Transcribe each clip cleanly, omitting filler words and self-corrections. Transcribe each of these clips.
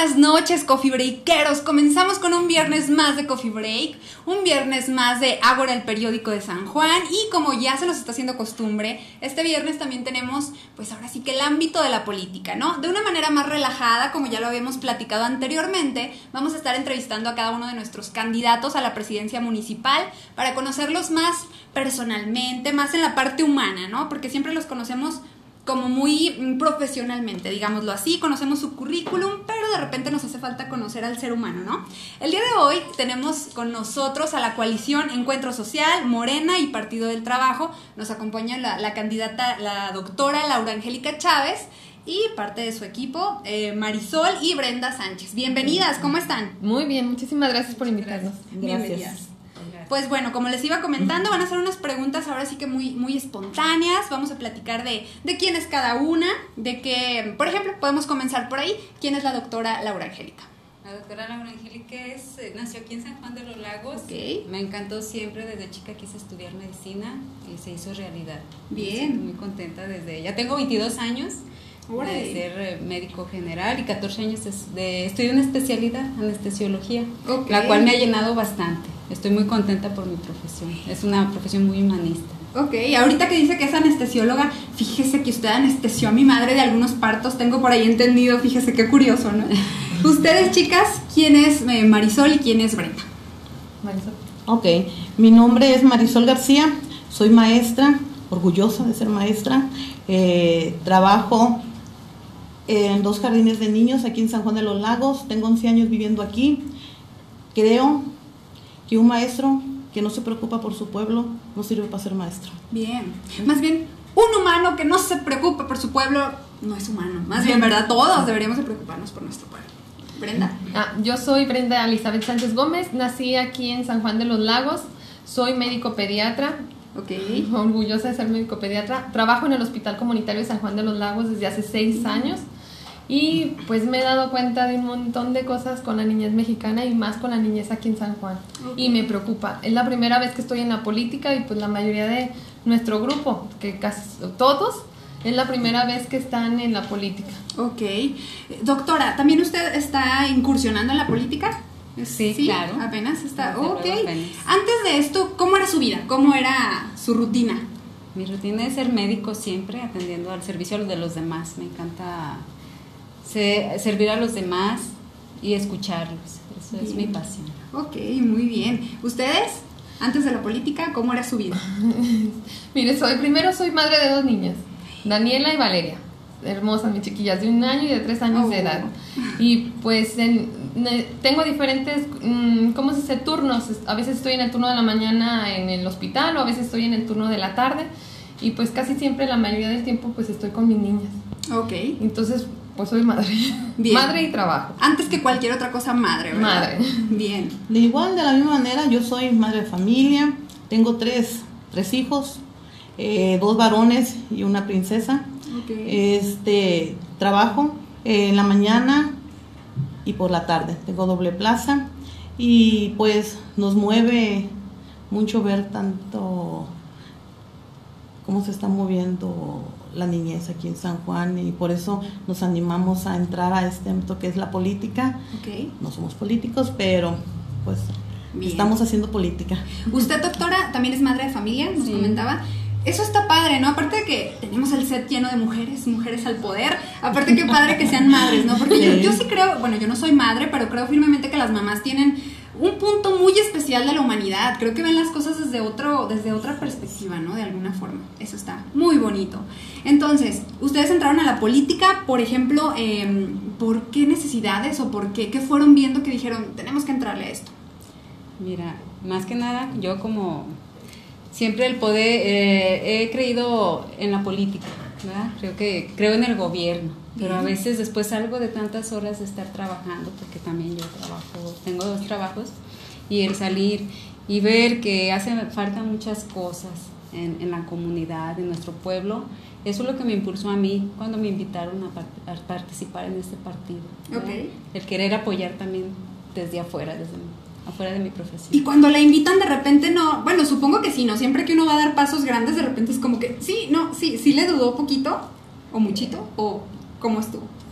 buenas noches, Coffee Breakeros. Comenzamos con un viernes más de Coffee Break, un viernes más de Ágora, el periódico de San Juan. Y como ya se nos está haciendo costumbre, este viernes también tenemos, pues ahora sí que el ámbito de la política, ¿no? De una manera más relajada, como ya lo habíamos platicado anteriormente, vamos a estar entrevistando a cada uno de nuestros candidatos a la presidencia municipal para conocerlos más personalmente, más en la parte humana, ¿no? Porque siempre los conocemos como muy profesionalmente, digámoslo así, conocemos su currículum, pero de repente nos hace falta conocer al ser humano, ¿no? El día de hoy tenemos con nosotros a la coalición Encuentro Social, Morena y Partido del Trabajo. Nos acompaña la candidata, la doctora Laura Angélica Chávez, y parte de su equipo, Marisol y Brenda Sánchez. Bienvenidas, ¿cómo están? Muy bien, muchísimas gracias por invitarnos. Bienvenidas. Pues bueno, como les iba comentando, van a hacer unas preguntas ahora sí que muy espontáneas. Vamos a platicar de quién es cada una, de que, por ejemplo, podemos comenzar por ahí. ¿Quién es la doctora Laura Angélica? La doctora Laura Angélica nació aquí en San Juan de los Lagos. Okay. Me encantó siempre, desde chica quise estudiar medicina y se hizo realidad. Bien. Estoy muy contenta desde, ya tengo 22 años de ser médico general y 14 años de estudiar una especialidad, anestesiología, la cual me ha llenado bastante. Estoy muy contenta por mi profesión, es una profesión muy humanista. Ok, ahorita que dice que es anestesióloga, fíjese que usted anestesió a mi madre de algunos partos, tengo por ahí entendido, fíjese qué curioso, ¿no? Ustedes, chicas, ¿quién es Marisol y quién es Brenda? Marisol. Ok, mi nombre es Marisol García, soy maestra, orgullosa de ser maestra, trabajo en 2 jardines de niños aquí en San Juan de los Lagos, tengo 11 años viviendo aquí. Creo que un maestro que no se preocupa por su pueblo no sirve para ser maestro. Bien, más bien un humano que no se preocupa por su pueblo no es humano, más bien, ¿verdad? Todos deberíamos de preocuparnos por nuestro pueblo. Brenda. Yo soy Brenda Elizabeth Sánchez Gómez, nací aquí en San Juan de los Lagos, soy médico pediatra. Ok. Orgullosa de ser médico pediatra. Trabajo en el Hospital Comunitario de San Juan de los Lagos desde hace 6 años y pues me he dado cuenta de un montón de cosas con la niñez mexicana y más con la niñez aquí en San Juan. Okay. Y me preocupa. Es la primera vez que estoy en la política y pues la mayoría de nuestro grupo, que casi todos, es la primera vez que están en la política. Ok. Doctora, ¿también usted está incursionando en la política? Sí, claro. Apenas está. Ok. Apenas. Antes de esto, ¿cómo era su vida? ¿Cómo era su rutina? Mi rutina es ser médico siempre, atendiendo al servicio de los demás. Me encanta servir a los demás y escucharlos. Eso bien. Es mi pasión. Ok, muy bien. ¿Ustedes, antes de la política, cómo era su vida? Mire, soy madre de 2 niñas, Daniela y Valeria. Hermosas, mis chiquillas, de 1 año y de 3 años de edad. Y pues tengo diferentes, ¿cómo se dice? Turnos. A veces estoy en el turno de la mañana en el hospital o a veces estoy en el turno de la tarde. Y pues casi siempre, la mayoría del tiempo, pues estoy con mis niñas. Ok. Entonces, pues soy madre. Bien. Madre y trabajo. Antes que cualquier otra cosa, madre, ¿verdad? Madre. Bien. De igual, de la misma manera, yo soy madre de familia, tengo 3 hijos, 2 varones y una princesa. Okay. Trabajo en la mañana y por la tarde, tengo doble plaza y pues nos mueve mucho ver tanto cómo se está moviendo la niñez aquí en San Juan y por eso nos animamos a entrar a este ámbito que es la política. Okay. No somos políticos, pero pues bien. Estamos haciendo política. Usted, doctora, también es madre de familia, nos comentaba. Eso está padre, ¿no? Aparte de que tenemos el set lleno de mujeres al poder, aparte que padre que sean madres, ¿no? Porque yo sí creo, bueno, yo no soy madre, pero creo firmemente que las mamás tienen un punto muy especial de la humanidad. Creo que ven las cosas desde otra perspectiva, ¿no? De alguna forma. Eso está muy bonito. Entonces, ustedes entraron a la política, por ejemplo, ¿por qué necesidades o por qué fueron viendo que dijeron, tenemos que entrarle a esto? Mira, más que nada, yo como siempre el poder, he creído en la política, ¿verdad? Creo en el gobierno, pero a veces después salgo de tantas horas de estar trabajando, porque también yo tengo 2 trabajos, y el salir y ver que hacen falta muchas cosas en la comunidad, en nuestro pueblo, eso es lo que me impulsó a mí cuando me invitaron a participar en este partido. Okay. El querer apoyar también desde afuera de mi profesión. Y cuando la invitan de repente no, bueno, supongo que sí, ¿no? Siempre que uno va a dar pasos grandes de repente es como que, sí le dudó poquito o muchito o ¿cómo estuvo?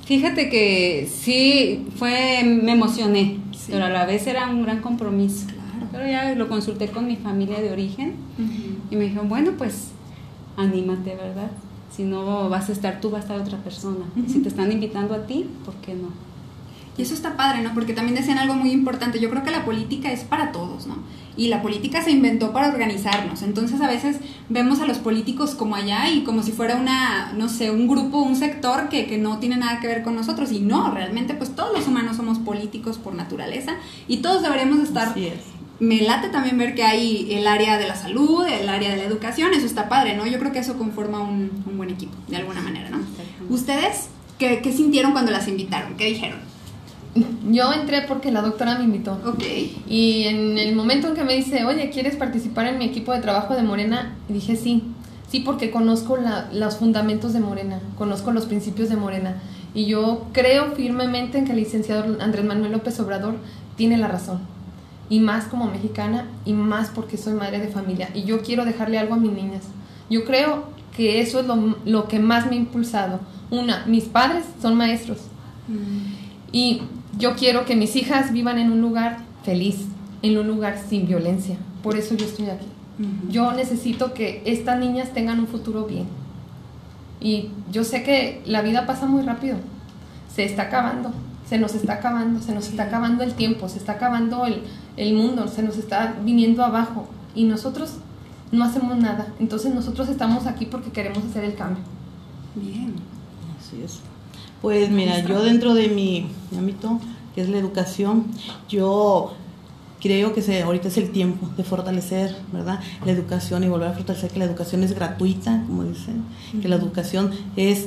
Fíjate que sí, me emocioné, pero a la vez era un gran compromiso. Claro. Pero ya lo consulté con mi familia de origen y me dijeron, bueno, pues anímate, ¿verdad? Si no vas a estar tú, va a estar otra persona. Y si te están invitando a ti, ¿por qué no? Y eso está padre, ¿no? Porque también decían algo muy importante. Yo creo que la política es para todos, ¿no? Y la política se inventó para organizarnos. Entonces a veces vemos a los políticos como allá y como si fuera un grupo, un sector que no tiene nada que ver con nosotros. Y no, realmente pues todos los humanos somos políticos por naturaleza y todos deberíamos estar... Así es. Me late también ver que hay el área de la salud, el área de la educación, eso está padre, ¿no? Yo creo que eso conforma un buen equipo, de alguna manera, ¿no? ¿Ustedes qué sintieron cuando las invitaron? ¿Qué dijeron? Yo entré porque la doctora me invitó. Ok. Y en el momento en que me dice, oye, ¿quieres participar en mi equipo de trabajo de Morena? Dije sí, porque conozco los fundamentos de Morena, conozco los principios de Morena. Y yo creo firmemente en que el licenciado Andrés Manuel López Obrador tiene la razón. Y más como mexicana, y más porque soy madre de familia. Y yo quiero dejarle algo a mis niñas. Yo creo que eso es lo que más me ha impulsado. Mis padres son maestros. Y yo quiero que mis hijas vivan en un lugar feliz, en un lugar sin violencia. Por eso yo estoy aquí. Yo necesito que estas niñas tengan un futuro bien. Y yo sé que la vida pasa muy rápido. Se está acabando. Se nos está acabando el tiempo, se está acabando el mundo, se nos está viniendo abajo y nosotros no hacemos nada. Entonces nosotros estamos aquí porque queremos hacer el cambio. Bien. Así es. Pues mira, yo dentro de mi ámbito, que es la educación, yo creo que ahorita es el tiempo de fortalecer, ¿verdad?, la educación y volver a fortalecer que la educación es gratuita, como dicen, que la educación es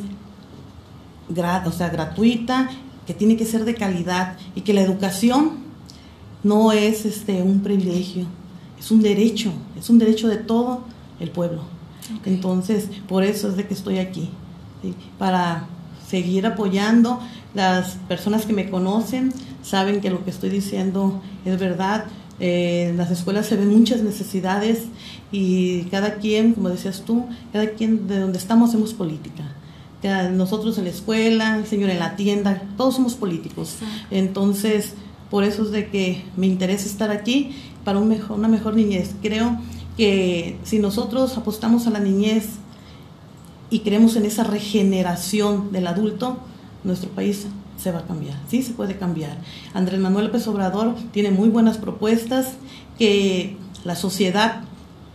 gratuita, que tiene que ser de calidad y que la educación no es un privilegio, es un derecho de todo el pueblo. Okay. Entonces, por eso es de que estoy aquí, ¿sí?, para seguir apoyando. Las personas que me conocen saben que lo que estoy diciendo es verdad. En las escuelas se ven muchas necesidades y cada quien, como decías tú, cada quien de donde estamos hacemos política. Nosotros en la escuela, el señor en la tienda, todos somos políticos. Entonces, por eso es de que me interesa estar aquí para una mejor niñez. Creo que si nosotros apostamos a la niñez y creemos en esa regeneración del adulto, nuestro país se va a cambiar, sí se puede cambiar. Andrés Manuel López Obrador tiene muy buenas propuestas que la sociedad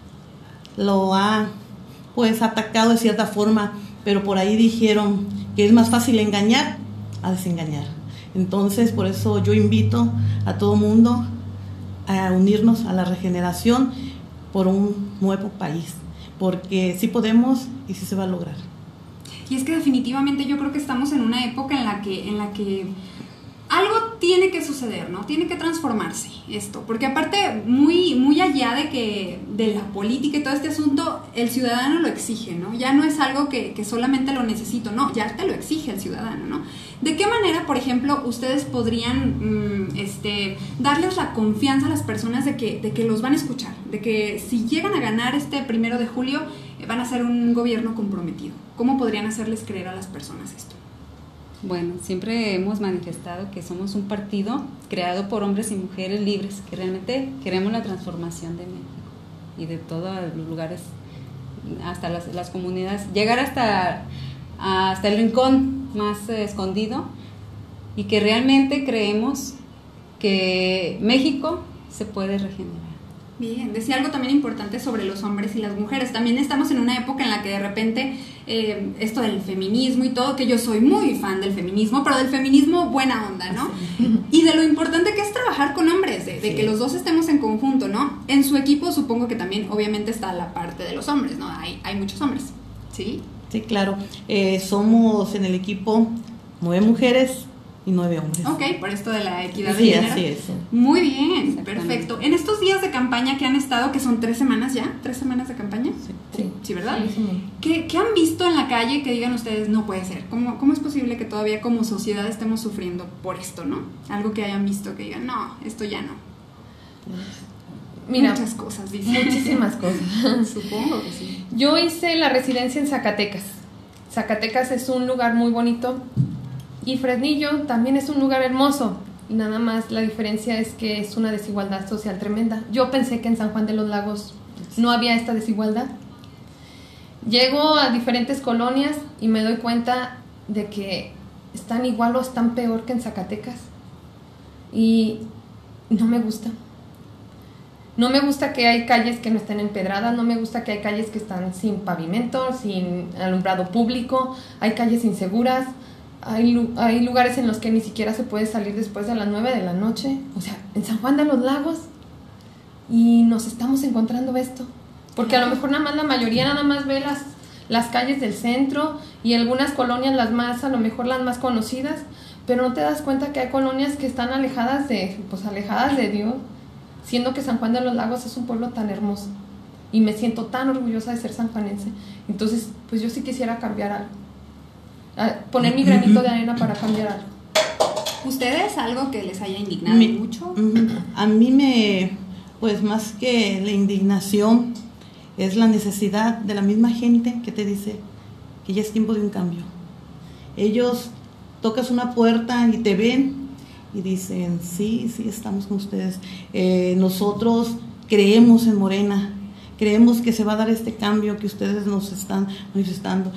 lo ha atacado de cierta forma, pero por ahí dijeron que es más fácil engañar a desengañar. Entonces, por eso yo invito a todo mundo a unirnos a la regeneración por un nuevo país, porque sí podemos y sí se va a lograr. Y es que definitivamente yo creo que estamos en una época en la que algo tiene que suceder, ¿no? Tiene que transformarse esto, porque aparte muy allá de la política y todo este asunto, el ciudadano lo exige, ¿no? Ya no es algo que solamente lo necesito, no, ya te lo exige el ciudadano, ¿no? ¿De qué manera, por ejemplo, ustedes podrían darles la confianza a las personas de que los van a escuchar, de que si llegan a ganar este 1 de julio van a ser un gobierno comprometido? ¿Cómo podrían hacerles creer a las personas esto? Bueno, siempre hemos manifestado que somos un partido creado por hombres y mujeres libres, que realmente queremos la transformación de México y de todos los lugares, hasta las comunidades, llegar hasta el rincón más escondido, y que realmente creemos que México se puede regenerar. Bien, decía algo también importante sobre los hombres y las mujeres. También estamos en una época en la que de repente esto del feminismo y todo, que yo soy muy fan del feminismo, pero del feminismo buena onda, ¿no? Sí. Y de lo importante que es trabajar con hombres, de que los dos estemos en conjunto, ¿no? En su equipo supongo que también obviamente está la parte de los hombres, ¿no? Hay muchos hombres, ¿sí? Sí, claro. Somos en el equipo 9 mujeres y 9 hombres. Ok, por esto de la equidad de género. Sí, así es. Muy bien, perfecto. En estos días de campaña que han estado, que son 3 semanas ya, 3 semanas de campaña. Sí, ¿verdad? Sí. ¿Qué han visto en la calle que digan ustedes, no puede ser? ¿Cómo es posible que todavía como sociedad estemos sufriendo por esto, no? Algo que hayan visto que digan, no, esto ya no. Mira, muchas cosas, dicen. Muchísimas cosas. Supongo que sí. Yo hice la residencia en Zacatecas. Zacatecas es un lugar muy bonito Y Fresnillo también es un lugar hermoso, nada más la diferencia es que es una desigualdad social tremenda. Yo pensé que en San Juan de los Lagos no había esta desigualdad. Llego a diferentes colonias y me doy cuenta de que están igual o están peor que en Zacatecas. Y no me gusta. No me gusta que hay calles que no estén empedradas, no me gusta que hay calles que están sin pavimento, sin alumbrado público, hay calles inseguras, hay lugares en los que ni siquiera se puede salir después de las 9 de la noche. O sea, en San Juan de los Lagos, y nos estamos encontrando esto. Porque a lo mejor la mayoría nada más ve las calles del centro y algunas colonias a lo mejor las más conocidas, pero no te das cuenta que hay colonias que están alejadas de Dios, siendo que San Juan de los Lagos es un pueblo tan hermoso y me siento tan orgullosa de ser sanjuanense. Entonces, pues yo sí quisiera cambiar algo, poner mi granito de arena para cambiar algo. ¿Ustedes algo que les haya indignado mucho? A mí pues más que la indignación, es la necesidad de la misma gente que te dice que ya es tiempo de un cambio. Ellos tocas una puerta y te ven y dicen, sí, estamos con ustedes. Nosotros creemos en Morena, creemos que se va a dar este cambio que ustedes nos están manifestando.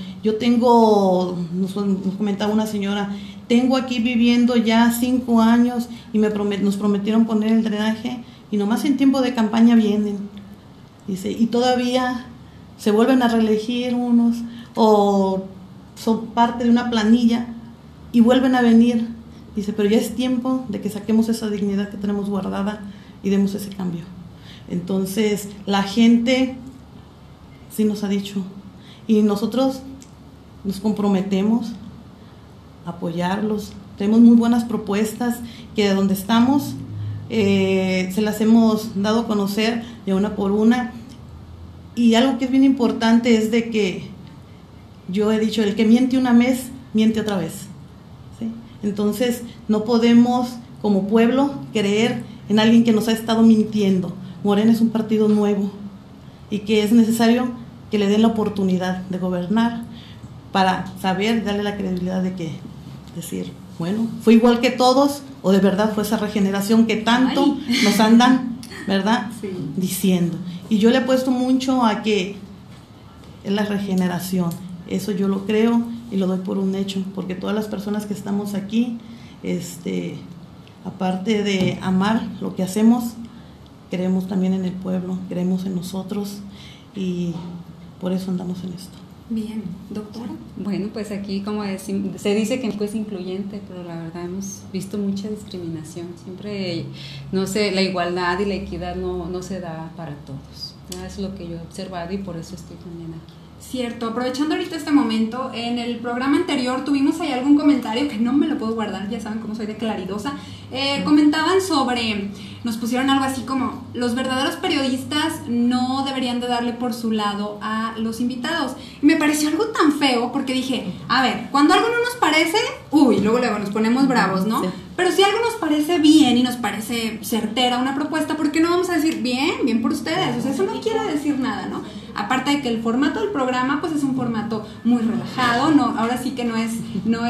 Nos comentaba una señora, tengo aquí viviendo ya 5 años y nos prometieron poner el drenaje y nomás en tiempo de campaña vienen. Dice, y todavía se vuelven a reelegir unos o son parte de una planilla y vuelven a venir. Dice, pero ya es tiempo de que saquemos esa dignidad que tenemos guardada y demos ese cambio. Entonces, la gente sí nos ha dicho, y nosotros nos comprometemos a apoyarlos. Tenemos muy buenas propuestas que de donde estamos se las hemos dado a conocer de una por una. Y algo que es bien importante es de que yo he dicho, el que miente una vez, miente otra vez, ¿sí? Entonces no podemos como pueblo creer en alguien que nos ha estado mintiendo. Morena es un partido nuevo y que es necesario que le den la oportunidad de gobernar para saber, darle la credibilidad de que decir, bueno, fue igual que todos, o de verdad fue esa regeneración que tanto nos andan, ¿verdad? Sí. Diciendo. Y yo le he puesto mucho a que es la regeneración. Eso yo lo creo y lo doy por un hecho, porque todas las personas que estamos aquí, aparte de amar lo que hacemos, creemos también en el pueblo, creemos en nosotros y por eso andamos en esto. Bien, doctora. Bueno, pues aquí como se dice que México es incluyente, pero la verdad hemos visto mucha discriminación. Siempre, no sé, la igualdad y la equidad no se da para todos. Es lo que yo he observado y por eso estoy también aquí. Cierto, aprovechando ahorita este momento, en el programa anterior tuvimos ahí algún comentario que no me lo puedo guardar, ya saben cómo soy de claridosa. Comentaban sobre, nos pusieron algo así como, los verdaderos periodistas no deberían de darle por su lado a los invitados. Y me pareció algo tan feo porque dije, a ver, cuando algo no nos parece, luego nos ponemos bravos, ¿no? Sí. Pero si algo nos parece bien y nos parece certera una propuesta, ¿por qué no vamos a decir bien por ustedes? O sea, eso no quiere decir nada, ¿no? Aparte de que el formato del programa pues es un formato muy relajado, no, ahora sí que no es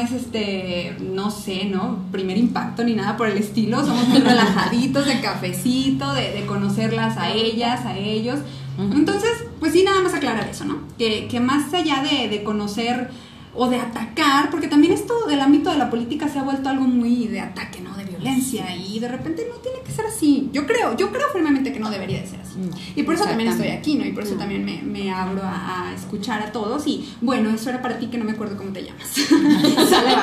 no sé, ¿no? Primer impacto ni nada por el estilo, somos muy relajaditos, de cafecito, de conocerlas a ellas, a ellos. Entonces, pues sí, nada más aclarar eso, ¿no? Que más allá de conocer o de atacar, porque también esto del ámbito de la política se ha vuelto algo muy de ataque, ¿no? De violencia, y de repente no tiene que ser así. Yo creo firmemente que no debería de ser así. Y por eso también estoy aquí, ¿no? Y por eso también me abro a escuchar a todos. Y bueno, eso era para ti, que no me acuerdo cómo te llamas. Sale,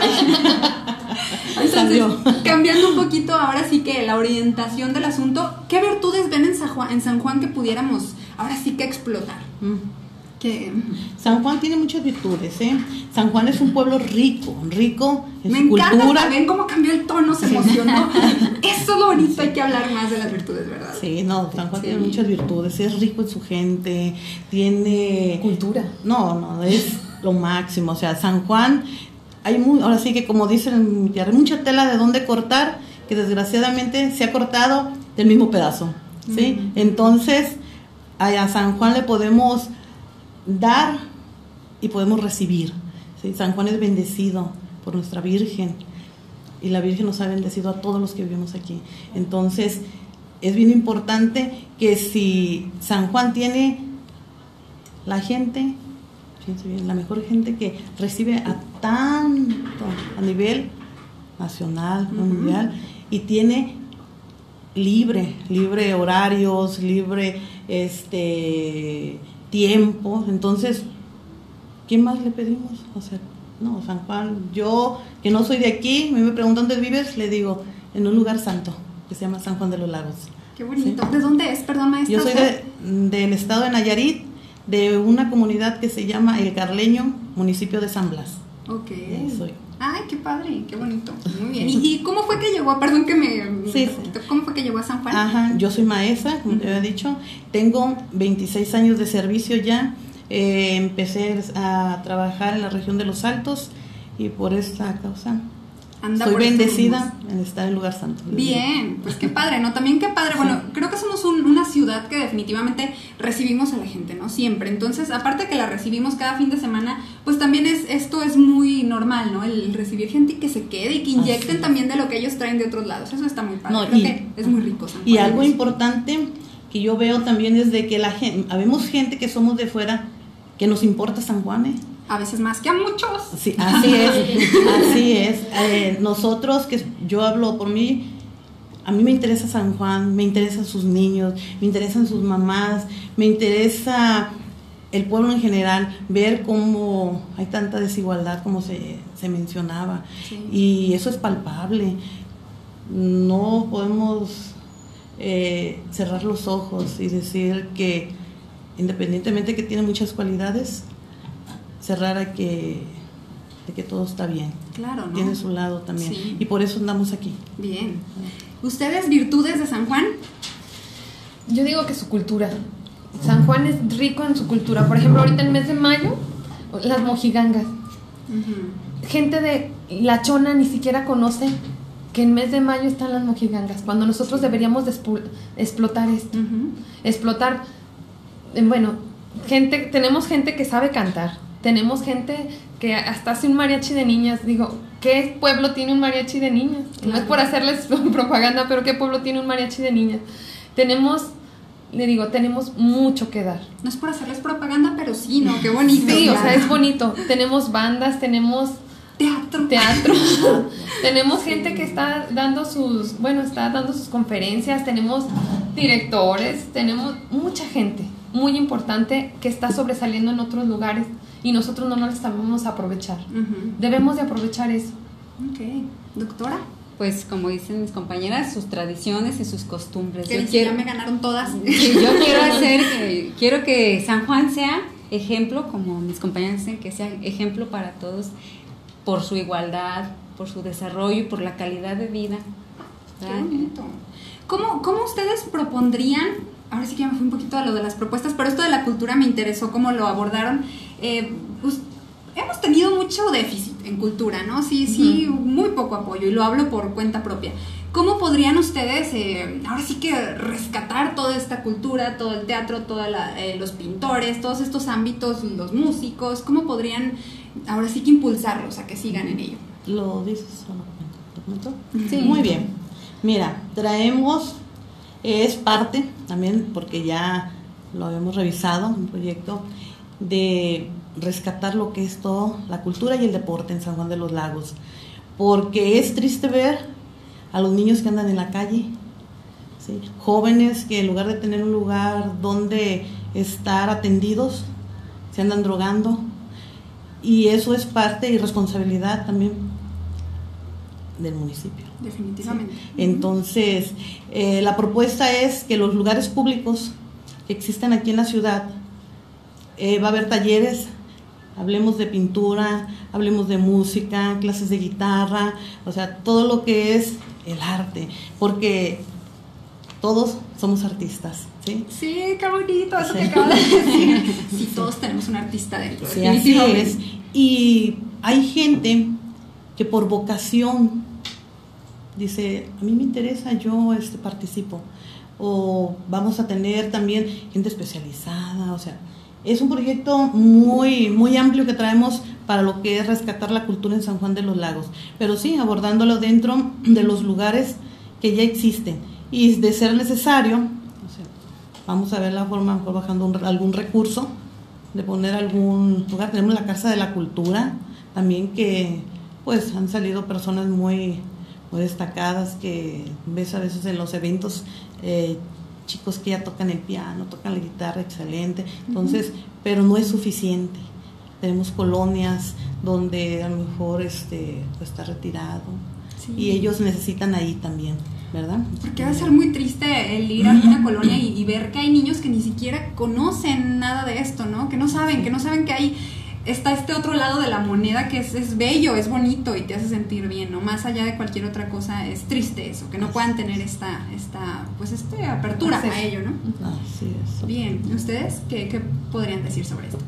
entonces, cambiando un poquito ahora sí que la orientación del asunto, ¿qué virtudes ven en San Juan que pudiéramos ahora sí que explotar? San Juan tiene muchas virtudes, ¿eh? San Juan es un pueblo rico en me su encanta, cultura. ¿Ven cómo cambió el tono? Se emocionó. Eso es lo bonito, hay que hablar más de las virtudes, ¿verdad? Sí, no, San Juan tiene muchas virtudes, es rico en su gente, tiene cultura. No, es lo máximo. O sea, San Juan, ahora sí que como dicen en mi tierra, hay mucha tela de dónde cortar, que desgraciadamente se ha cortado del mismo pedazo, ¿sí? Entonces, a San Juan le podemos dar y podemos recibir, ¿sí? San Juan es bendecido por nuestra Virgen, y la Virgen nos ha bendecido a todos los que vivimos aquí. Entonces, es bien importante que si San Juan tiene la gente, fíjense bien, la mejor gente que recibe a tanto, a nivel nacional, mundial, y tiene libre horarios, libre tiempo. Entonces, ¿qué más le pedimos? O sea, no, San Juan, yo que no soy de aquí, me preguntan dónde vives, le digo, en un lugar santo que se llama San Juan de los Lagos. Qué bonito. ¿Sí? ¿De dónde es, perdón, maestra? Yo soy del estado de Nayarit, de una comunidad que se llama El Carleño, municipio de San Blas. Ok. Soy. Ay, qué padre, qué bonito. Muy bien. ¿Y cómo fue que llegó? Perdón que Sí. ¿Cómo fue que llegó a San Juan? Ajá, yo soy maestra, como te había dicho. Tengo 26 años de servicio ya. Empecé a trabajar en la región de Los Altos y por esta causa soy bendecida en estar en lugar santo. Bien, pues qué padre, ¿no? También qué padre. Bueno, creo que somos una ciudad que definitivamente recibimos a la gente, ¿no? Siempre. Entonces, aparte de que la recibimos cada fin de semana, pues también esto es muy normal, ¿no? El recibir gente y que se quede y que inyecten también de lo que ellos traen de otros lados. Eso está muy padre. No, creo que es muy rico. San Juan. Y algo importante que yo veo también es de que habemos gente que somos de fuera que nos importa San Juan, ¿eh? A veces más que a muchos. Sí, así es. Nosotros, que yo hablo por mí, a mí me interesa San Juan, me interesan sus niños, me interesan sus mamás, me interesa el pueblo en general, ver cómo hay tanta desigualdad como se mencionaba. Sí. Y eso es palpable. No podemos cerrar los ojos y decir que independientemente que tiene muchas cualidades, cerrar de que todo está bien. Claro, ¿no? Tiene su lado también. Sí. Y por eso andamos aquí. Bien. ¿Ustedes virtudes de San Juan? Yo digo que su cultura. San Juan es rico en su cultura. Por ejemplo, ahorita en el mes de mayo, las mojigangas. Gente de La Chona ni siquiera conoce que en mes de mayo están las mojigangas, cuando nosotros deberíamos de explotar esto. Explotar, bueno, tenemos gente que sabe cantar. Tenemos gente que hasta hace un mariachi de niñas. Digo, ¿qué pueblo tiene un mariachi de niñas? Claro. No es por hacerles propaganda, pero ¿qué pueblo tiene un mariachi de niñas? Tenemos mucho que dar. No es por hacerles propaganda, pero sí, ¿no? Qué bonito. Sí, claro. O sea, es bonito. Tenemos bandas, tenemos teatro. Tenemos gente que está dando sus conferencias, tenemos directores, tenemos mucha gente muy importante que está sobresaliendo en otros lugares y nosotros no nos sabemos aprovechar. Debemos de aprovechar eso. Ok. ¿Doctora? Pues como dicen mis compañeras, sus tradiciones y sus costumbres. Ya me ganaron todas. Yo quiero que San Juan sea ejemplo, como mis compañeras dicen, que sea ejemplo para todos por su igualdad, por su desarrollo y por la calidad de vida. Qué bonito. ¿Cómo ustedes propondrían? Ahora sí que ya me fui un poquito a lo de las propuestas, pero esto de la cultura me interesó, cómo lo abordaron. Hemos tenido mucho déficit en cultura, ¿no? Sí, muy poco apoyo, y lo hablo por cuenta propia. ¿Cómo podrían ustedes, ahora sí que rescatar toda esta cultura, todo el teatro, los pintores, todos estos ámbitos, los músicos? ¿Cómo podrían, ahora sí que impulsarlos a que sigan en ello? ¿Lo dices o lo comento? Sí. Muy bien. Mira, traemos, es parte también, porque ya lo habíamos revisado, un proyecto de rescatar lo que es todo, la cultura y el deporte en San Juan de los Lagos, porque es triste ver a los niños que andan en la calle, ¿sí? Jóvenes que en lugar de tener un lugar donde estar atendidos, se andan drogando, y eso es parte y responsabilidad también del municipio. Definitivamente. ¿Sí? Entonces, la propuesta es que los lugares públicos que existen aquí en la ciudad, va a haber talleres, hablemos de pintura, hablemos de música, clases de guitarra, o sea, todo lo que es el arte, porque todos somos artistas, ¿sí? Sí, qué bonito eso que acabas de decir. Sí, todos tenemos un artista dentro. Sí, así es. Y hay gente que por vocación dice, a mí me interesa, yo participo. O vamos a tener también gente especializada, o sea, Es un proyecto muy, muy amplio que traemos para lo que es rescatar la cultura en San Juan de los Lagos, pero sí, abordándolo dentro de los lugares que ya existen, y de ser necesario, o sea, vamos a ver la forma, mejor bajando algún recurso, de poner algún lugar. Tenemos la Casa de la Cultura, también, que pues han salido personas muy, muy destacadas, que ves a veces en los eventos, chicos que ya tocan el piano, tocan la guitarra, excelente, entonces, pero no es suficiente. Tenemos colonias donde a lo mejor pues está retirado, sí, y ellos necesitan ahí también, ¿verdad? Porque va a ser muy triste el ir a una colonia y ver que hay niños que ni siquiera conocen nada de esto, ¿no? Que no saben que hay, está este otro lado de la moneda que es bello, es bonito y te hace sentir bien, ¿no? Más allá de cualquier otra cosa, es triste eso, que no puedan tener esta apertura a ello, ¿no? Así es. Bien, ¿ustedes qué podrían decir sobre esto?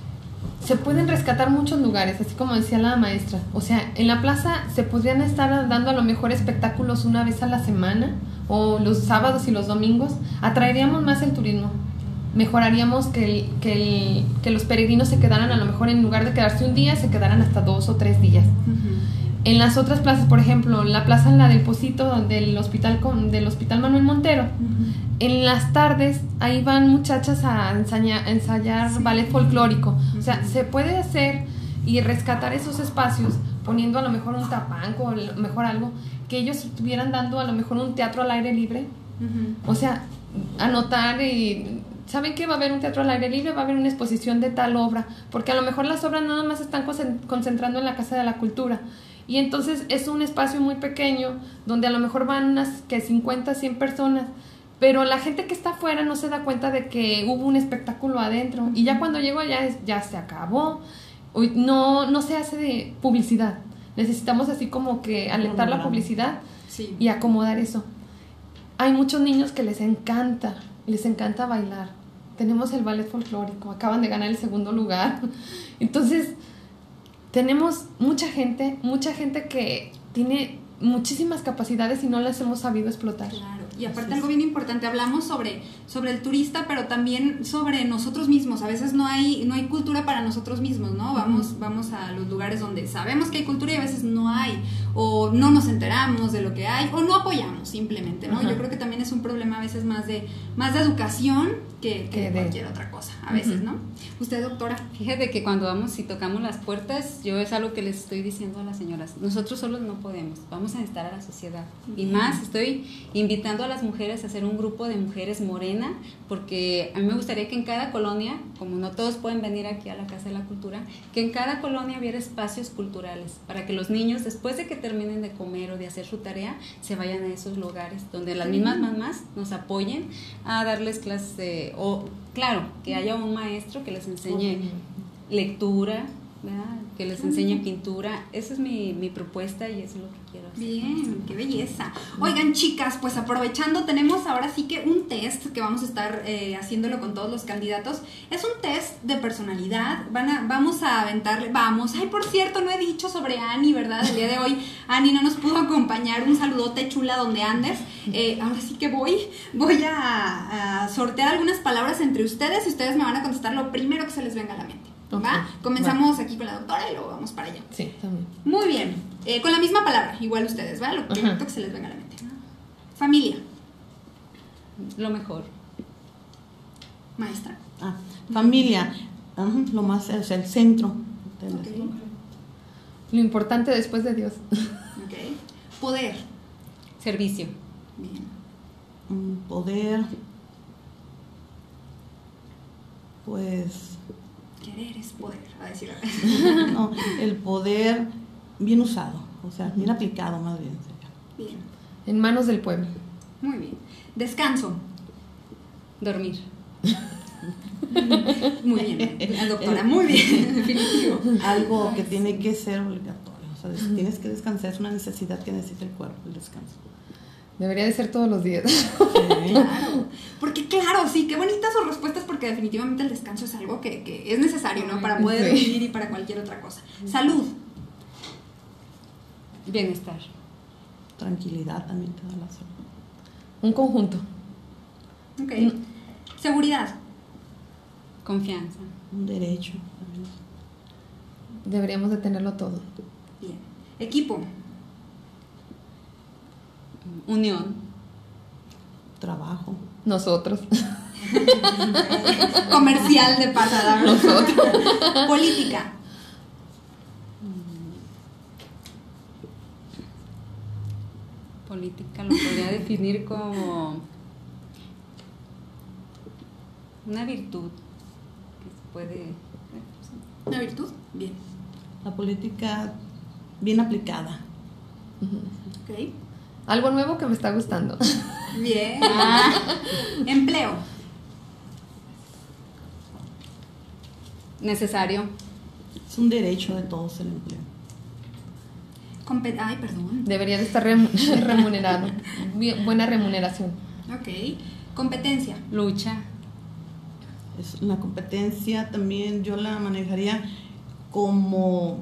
Se pueden rescatar muchos lugares, así como decía la maestra. O sea, en la plaza se podrían estar dando a lo mejor espectáculos una vez a la semana, o los sábados y los domingos. Atraeríamos más el turismo. Mejoraríamos que los peregrinos se quedaran, a lo mejor en lugar de quedarse un día, se quedaran hasta 2 o 3 días. En las otras plazas, por ejemplo, la plaza en la del Pocito del hospital Manuel Montero, en las tardes ahí van muchachas a ensayar sí, ballet folclórico. O sea, se puede hacer y rescatar esos espacios poniendo a lo mejor un tapanco, o a lo mejor algo, que ellos estuvieran dando a lo mejor un teatro al aire libre. O sea, anotar y... ¿Saben qué? Va a haber un teatro al aire libre, va a haber una exposición de tal obra, porque a lo mejor las obras nada más están concentrando en la Casa de la Cultura. Y entonces es un espacio muy pequeño, donde a lo mejor van unas 50, 100 personas, pero la gente que está afuera no se da cuenta de que hubo un espectáculo adentro. Y ya cuando llego ya se acabó. No se hace de publicidad. Necesitamos así como que alentar la publicidad, sí, y acomodar eso. Hay muchos niños que les encanta bailar. Tenemos el ballet folclórico, acaban de ganar el 2º lugar. Entonces, tenemos mucha gente que tiene muchísimas capacidades y no las hemos sabido explotar. Claro, y aparte algo bien importante, hablamos sobre el turista, pero también sobre nosotros mismos. A veces no hay cultura para nosotros mismos, ¿no? Vamos a los lugares donde sabemos que hay cultura y a veces no hay, o no nos enteramos de lo que hay, o no apoyamos simplemente, ¿no? Yo creo que también es un problema a veces más de educación que de cualquier otra cosa, a veces, ¿no? Usted, doctora. Fíjate que cuando vamos y tocamos las puertas, yo es algo que les estoy diciendo a las señoras, nosotros solos no podemos, vamos a necesitar a la sociedad. Y más, estoy invitando a las mujeres a hacer un grupo de mujeres morena, porque a mí me gustaría que en cada colonia, como no todos pueden venir aquí a la Casa de la Cultura, que en cada colonia hubiera espacios culturales, para que los niños, después de que terminen de comer o de hacer su tarea, se vayan a esos lugares, donde las mismas mamás nos apoyen a darles clases o claro, que haya un maestro que les enseñe lectura, ¿verdad? Que les enseñe pintura. Esa es mi propuesta y eso es lo que quiero hacer. Bien, qué belleza. Oigan, chicas, pues aprovechando, tenemos ahora sí que un test que vamos a estar haciéndolo con todos los candidatos. Es un test de personalidad. Vamos a aventarle, ay, por cierto, no he dicho sobre Ani, ¿verdad? El día de hoy Ani no nos pudo acompañar. Un saludote, chula, donde andes. Ahora sí que voy a sortear algunas palabras entre ustedes y ustedes me van a contestar lo primero que se les venga a la mente. ¿Va? Comenzamos aquí con la doctora y luego vamos para allá. Sí, también. Muy bien. Con la misma palabra, igual ustedes, ¿va? Lo primero que se les venga a la mente. Familia. Lo mejor. Maestra. Familia. Lo más, o sea, el centro. Okay. Lo importante después de Dios. Okay. Poder. Servicio. Bien. Poder. Pues... Querer es poder, a decir. No, el poder bien usado, o sea, bien aplicado más bien. Bien. En manos del pueblo. Muy bien. Descanso. Dormir. Muy bien, doctora, muy bien, definitivo. Algo que tiene que ser obligatorio, o sea, tienes que descansar, es una necesidad que necesita el cuerpo, el descanso. Debería de ser todos los días. Sí. Claro, porque claro, sí, qué bonitas sus respuestas, porque definitivamente el descanso es algo que es necesario, ¿no? Para poder vivir y para cualquier otra cosa. Salud. Bienestar. Tranquilidad también te da la salud. Un conjunto. Ok. Seguridad. Confianza. Un derecho. Deberíamos de tenerlo todo. Bien. Equipo. Unión. Trabajo. Nosotros. Comercial de pasada. Política. Política lo podría definir como una virtud que se puede... ¿Una virtud? Bien. La política bien aplicada. Ok. Algo nuevo que me está gustando. Bien. Empleo. Necesario. Es un derecho de todos el empleo. Ay, perdón. Debería de estar remunerado. Buena remuneración. Ok. Competencia. Lucha. Es una competencia también yo la manejaría como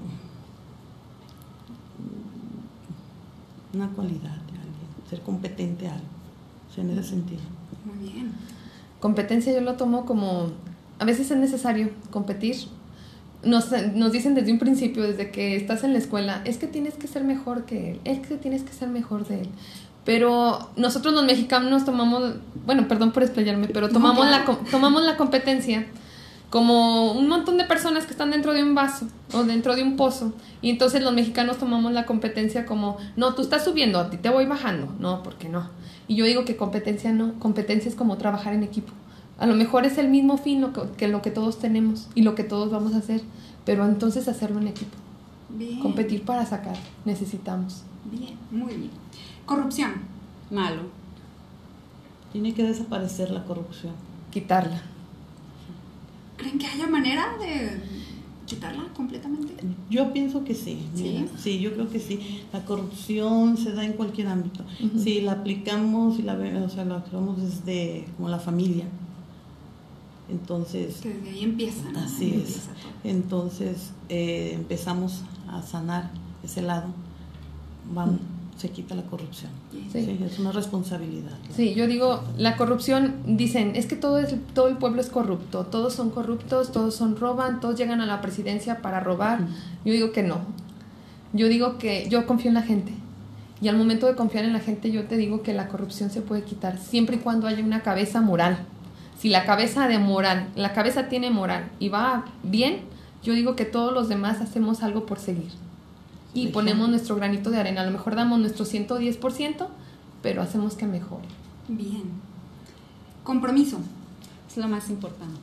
una cualidad de alguien, ser competente a algo, o sea, en ese sentido. Muy bien. Competencia yo lo tomo como, a veces es necesario competir. Nos dicen desde un principio, desde que estás en la escuela, es que tienes que ser mejor que él, es que tienes que ser mejor de él. Pero nosotros los mexicanos tomamos, bueno, perdón por explayarme, pero tomamos la competencia como un montón de personas que están dentro de un vaso o dentro de un pozo, y entonces los mexicanos tomamos la competencia como, no, tú estás subiendo, a ti te voy bajando, no, ¿por qué no? Y yo digo que competencia no, competencia es como trabajar en equipo. A lo mejor es el mismo fin lo que todos tenemos y lo que todos vamos a hacer, pero entonces hacerlo en equipo. Bien. Competir para sacar, necesitamos. Bien, muy bien. Corrupción. Malo. Tiene que desaparecer la corrupción. Quitarla. ¿Creen que haya manera de quitarla completamente? Yo pienso que sí. Mira, sí, yo creo que sí. La corrupción se da en cualquier ámbito. Uh-huh. Si la aplicamos y la actuamos desde como la familia, entonces Que desde ahí empieza, ¿no? así Ahí es. empieza todo. Entonces empezamos a sanar ese lado. Se quita la corrupción. Sí. Sí, es una responsabilidad, ¿no? Sí, yo digo, la corrupción, dicen, es que todo el pueblo es corrupto, todos son corruptos, todos roban, todos llegan a la presidencia para robar. Yo digo que no. Yo digo que yo confío en la gente. Y al momento de confiar en la gente, yo te digo que la corrupción se puede quitar, siempre y cuando haya una cabeza moral. Si la cabeza tiene moral y va bien, yo digo que todos los demás hacemos algo por seguir. Y ponemos nuestro granito de arena. A lo mejor damos nuestro 110%, pero hacemos que mejore. Bien. Compromiso. Es lo más importante.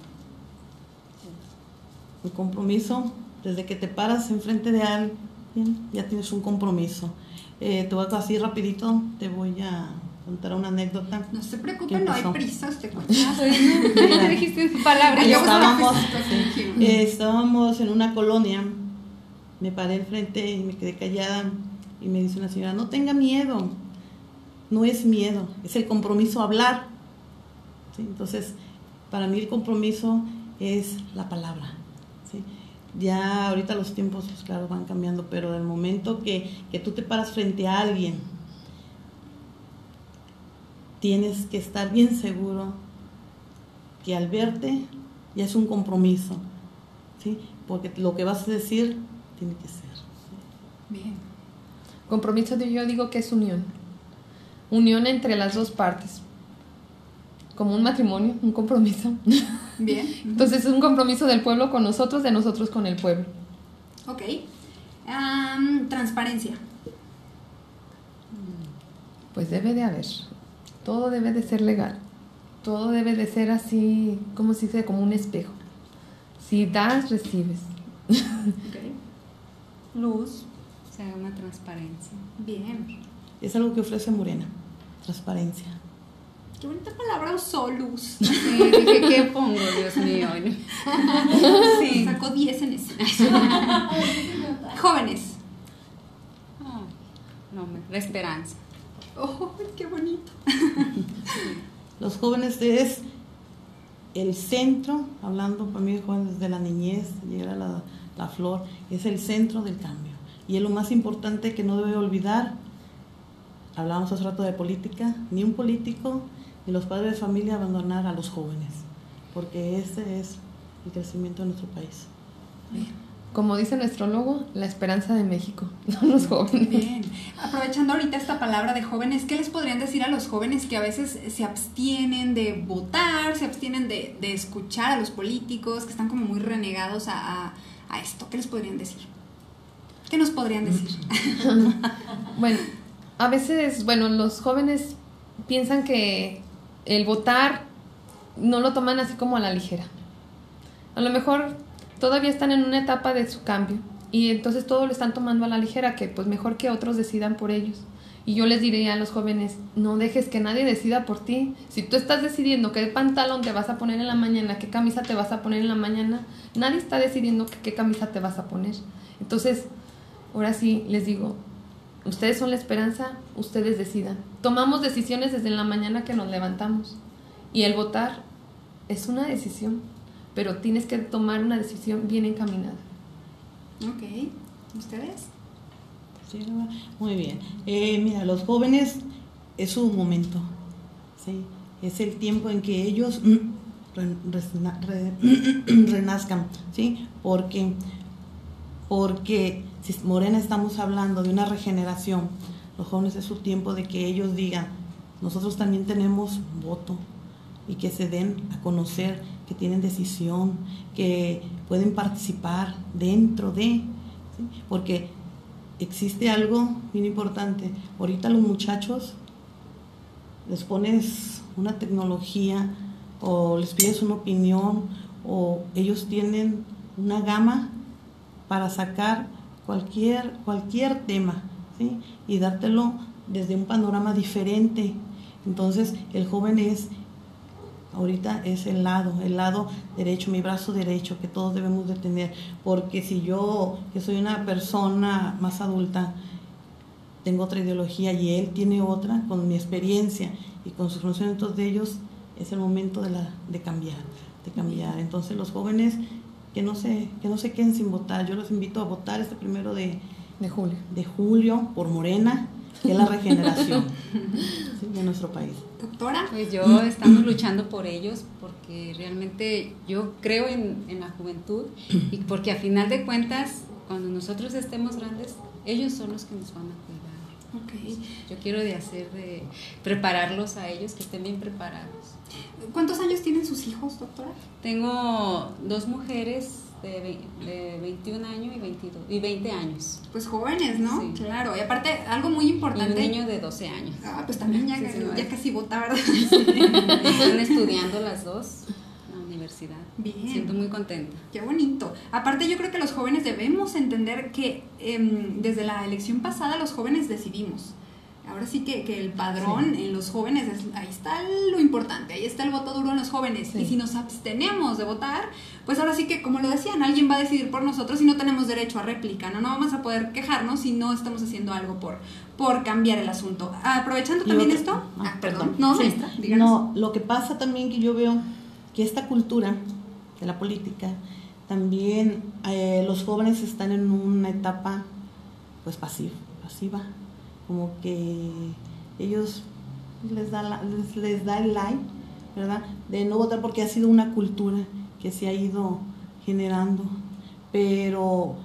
El compromiso, desde que te paras enfrente de alguien, ya tienes un compromiso. Te voy a así rapidito, te voy a contar una anécdota. No se preocupen, no hay prisa, usted cuenta. Mira, dijiste sus palabras. Estábamos en una colonia, me paré enfrente y me quedé callada y me dice una señora, no tenga miedo, no es miedo, es el compromiso a hablar. ¿Sí? Entonces, para mí el compromiso es la palabra. ¿Sí? Ya ahorita los tiempos, pues claro, van cambiando, pero del momento que tú te paras frente a alguien, tienes que estar bien seguro que al verte ya es un compromiso, ¿sí? Porque lo que vas a decir tiene que ser. Bien. Compromiso, yo digo que es unión. Unión entre las dos partes. Como un matrimonio, un compromiso. Bien. Entonces es un compromiso del pueblo con nosotros, de nosotros con el pueblo. Ok. Transparencia. Pues debe de haber. Todo debe de ser legal. Todo debe de ser así, como se dice, como un espejo. Si das, recibes. Okay. Luz. O sea, una transparencia. Bien. Es algo que ofrece Morena, transparencia. Qué bonita palabra usó, luz. Sí, dije, ¿qué pongo, Dios mío? Sí. Sacó 10 en eso. Jóvenes. Oh, no, la esperanza. Oh, qué bonito. Los jóvenes es el centro, hablando para mí, jóvenes desde la niñez, llegar a la flor, es el centro del cambio. Y es lo más importante que no debe olvidar. Hablábamos hace rato de política, ni un político ni los padres de familia abandonar a los jóvenes, porque ese es el crecimiento de nuestro país. Como dice nuestro logo, la esperanza de México, son los jóvenes. Bien. Aprovechando ahorita esta palabra de jóvenes, ¿qué les podrían decir a los jóvenes que a veces se abstienen de votar, se abstienen de escuchar a los políticos, que están como muy renegados a esto? ¿Qué les podrían decir? ¿Qué nos podrían decir? Bueno, a veces, los jóvenes piensan que el votar no lo toman así como a la ligera. A lo mejor todavía están en una etapa de su cambio y entonces todo lo están tomando a la ligera, que pues mejor que otros decidan por ellos. Y yo les diría a los jóvenes, no dejes que nadie decida por ti. Si tú estás decidiendo qué pantalón te vas a poner en la mañana, qué camisa te vas a poner en la mañana, nadie está decidiendo qué camisa te vas a poner. Entonces, ahora sí les digo, ustedes son la esperanza, ustedes decidan. Tomamos decisiones desde la mañana que nos levantamos y el votar es una decisión, pero tienes que tomar una decisión bien encaminada. Ok, ¿ustedes? Sí, muy bien. Mira, los jóvenes es su momento, ¿sí? Es el tiempo en que ellos renazcan, ¿sí? Porque si Morena estamos hablando de una regeneración, los jóvenes es su tiempo de que ellos digan, nosotros también tenemos voto, y que se den a conocer, que tienen decisión, que pueden participar dentro de, ¿sí? Porque existe algo bien importante. Ahorita los muchachos les pones una tecnología o les pides una opinión o ellos tienen una gama para sacar cualquier tema, ¿sí? Y dártelo desde un panorama diferente. Entonces el joven ahorita es el lado derecho, mi brazo derecho, que todos debemos de tener, porque si yo, que soy una persona más adulta, tengo otra ideología y él tiene otra, con mi experiencia y con sus conocimientos de ellos, es el momento de cambiar. Entonces los jóvenes que no se queden sin votar, yo los invito a votar este 1 de julio por Morena, que es la regeneración, ¿sí? De nuestro país. Doctora. Pues yo estamos luchando por ellos porque realmente yo creo en la juventud y porque a final de cuentas cuando nosotros estemos grandes ellos son los que nos van a cuidar. Okay. Yo quiero de prepararlos a ellos, que estén bien preparados. ¿Cuántos años tienen sus hijos, doctora? Tengo 2 mujeres de 21 años y 20 años. Pues jóvenes, ¿no? Sí. Claro, y aparte algo muy importante. Y un niño de 12 años. Pues también ya casi vota, ¿verdad? Sí. Están estudiando las dos en la universidad. Bien. Siento muy contenta. Qué bonito. Aparte yo creo que los jóvenes debemos entender que desde la elección pasada los jóvenes decidimos. Ahora sí que el padrón en los jóvenes, ahí está lo importante, ahí está el voto duro en los jóvenes. Sí. Y si nos abstenemos de votar, pues ahora sí que, como lo decían, alguien va a decidir por nosotros y no tenemos derecho a réplica, no vamos a poder quejarnos si no estamos haciendo algo por cambiar el asunto. Aprovechando también esto. Perdón. No, sí. Maestra, díganos. No, lo que pasa también que yo veo que esta cultura de la política, también los jóvenes están en una etapa pues pasiva. Como que ellos les da el like, ¿verdad? De no votar porque ha sido una cultura que se ha ido generando, pero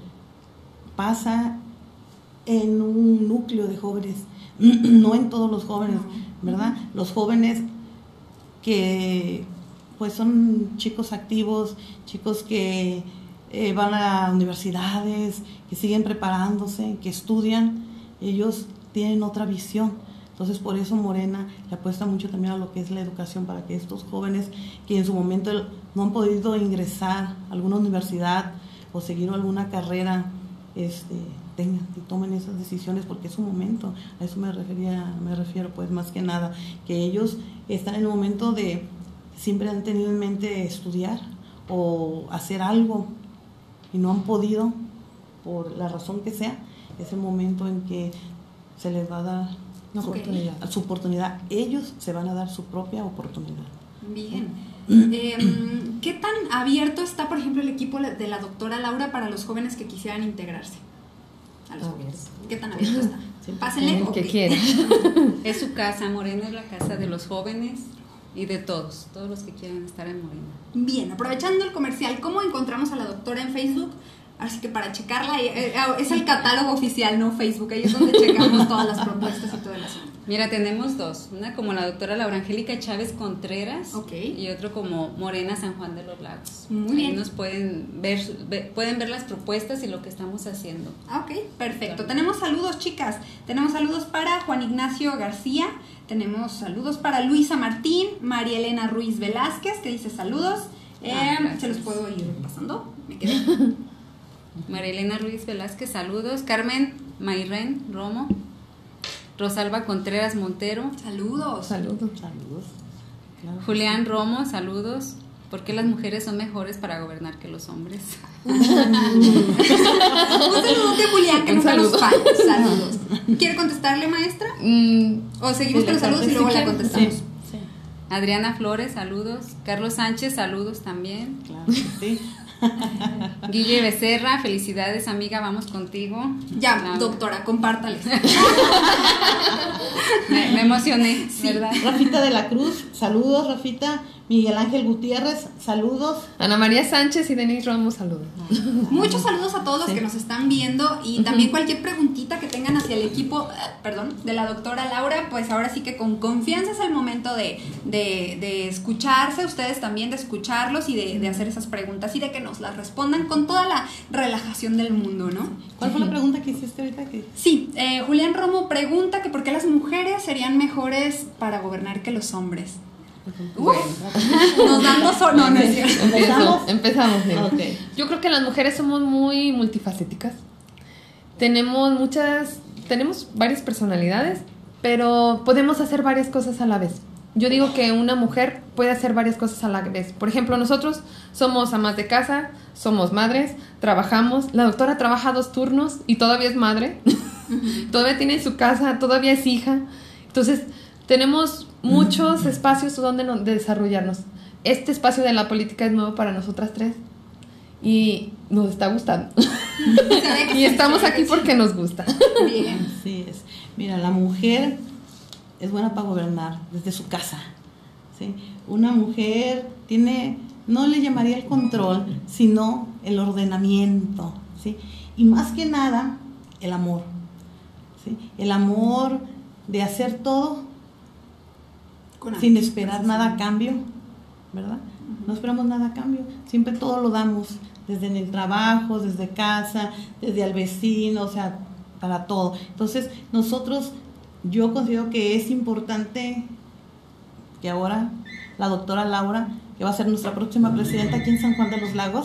pasa en un núcleo de jóvenes, no en todos los jóvenes, ¿verdad? Los jóvenes que pues son chicos activos, chicos que van a universidades, que siguen preparándose, que estudian, ellos tienen otra visión. Entonces por eso Morena le apuesta mucho también a lo que es la educación, para que estos jóvenes que en su momento no han podido ingresar a alguna universidad o seguir alguna carrera, tengan y tomen esas decisiones, porque es su momento. A eso me refiero pues más que nada, que ellos están en un momento de, siempre han tenido en mente estudiar o hacer algo y no han podido por la razón que sea. Es el momento en que se les va a dar su oportunidad. Ellos se van a dar su propia oportunidad. Bien. ¿Qué tan abierto está, por ejemplo, el equipo de la doctora Laura para los jóvenes que quisieran integrarse a los jóvenes? ¿Qué tan abierto está? Pásenle. El que quiera. Es su casa, Morena es la casa de los jóvenes y de todos los que quieran estar en Morena. Bien, aprovechando el comercial, ¿cómo encontramos a la doctora en Facebook? Así que para checarla, es el catálogo oficial, no Facebook, ahí es donde checamos todas las propuestas y todo el asunto. Mira, tenemos dos, una como la doctora Laura Angélica Chávez Contreras, okay, y otro como Morena San Juan de los Lagos. Muy bien. Ahí nos pueden ver las propuestas y lo que estamos haciendo. Ok, perfecto. Tenemos saludos, chicas. Tenemos saludos para Juan Ignacio García, tenemos saludos para Luisa Martín, María Elena Ruiz Velázquez, que dice saludos. Se los puedo ir pasando, me quedé. María Elena Ruiz Velázquez, saludos. Carmen Mayrén Romo, Rosalba Contreras Montero, saludos. Saludos. Claro. Julián Romo, saludos. ¿Por qué las mujeres son mejores para gobernar que los hombres? Un saludo de Julián, que nunca nos falla. Saludos. ¿Quiere contestarle, maestra? ¿O seguimos con los saludos y luego la contestamos? Sí. Adriana Flores, saludos. Carlos Sánchez, saludos también. Claro que sí. Guille Becerra, felicidades amiga, vamos contigo. Ya, doctora, compártales. Me emocioné, sí. ¿Verdad? Rafita de la Cruz, saludos Rafita. Miguel Ángel Gutiérrez, saludos. Ana María Sánchez y Denise Ramos, saludos. Muchos saludos a todos los que nos están viendo y también cualquier preguntita que tengan hacia el equipo, de la doctora Laura, pues ahora sí que con confianza es el momento de escucharse, ustedes también de escucharlos y de hacer esas preguntas y de que nos las respondan con toda la relajación del mundo, ¿no? ¿Cuál fue la pregunta que hiciste ahorita? Sí, Julián Romo pregunta que por qué las mujeres serían mejores para gobernar que los hombres. Nos dan no es cierto. Empezamos. Okay. Yo creo que las mujeres somos muy multifacéticas. Tenemos varias personalidades, pero podemos hacer varias cosas a la vez. Yo digo que una mujer puede hacer varias cosas a la vez. Por ejemplo, nosotros somos amas de casa, somos madres, trabajamos. La doctora trabaja 2 turnos y todavía es madre. Todavía tiene su casa, todavía es hija. Entonces, tenemos muchos espacios donde desarrollarnos. Este espacio de la política es nuevo para nosotras 3 y nos está gustando. Y estamos aquí porque nos gusta. Bien. Así es. Mira, la mujer es buena para gobernar desde su casa, ¿sí? Una mujer no le llamaría el control, sino el ordenamiento, ¿sí? Y más que nada, el amor, ¿sí? El amor de hacer todo sin esperar nada a cambio, ¿verdad? No esperamos nada a cambio, siempre todo lo damos, desde en el trabajo, desde casa, desde al vecino, o sea, para todo. Entonces, yo considero que es importante que ahora la doctora Laura, que va a ser nuestra próxima presidenta aquí en San Juan de los Lagos,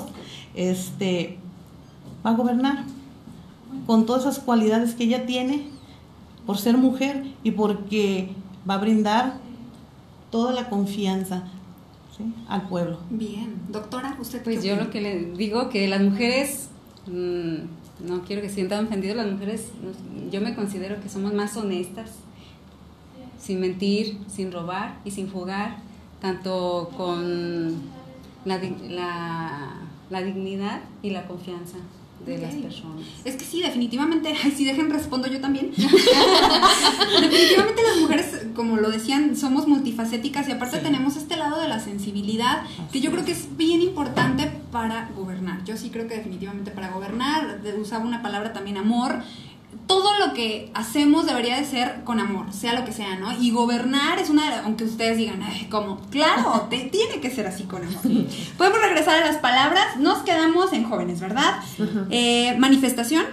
va a gobernar con todas esas cualidades que ella tiene, por ser mujer y porque va a brindar toda la confianza, ¿sí?, al pueblo. Bien, doctora, usted. Pues yo lo que le digo que las mujeres, no quiero que se sientan ofendidos, las mujeres, yo me considero que somos más honestas, sin mentir, sin robar y sin jugar, tanto con la dignidad y la confianza de las personas. Es que sí, definitivamente, si dejen respondo yo también. Definitivamente las mujeres, como lo decían, somos multifacéticas y aparte tenemos este lado de la sensibilidad que yo creo que es bien importante para gobernar. Yo sí creo que definitivamente para gobernar, usaba una palabra también, amor. Todo lo que hacemos debería de ser con amor, sea lo que sea, ¿no? Y gobernar es aunque ustedes digan, ¿cómo? Claro, tiene que ser así con amor. Podemos regresar a las palabras, nos quedamos en jóvenes, ¿verdad? Manifestación.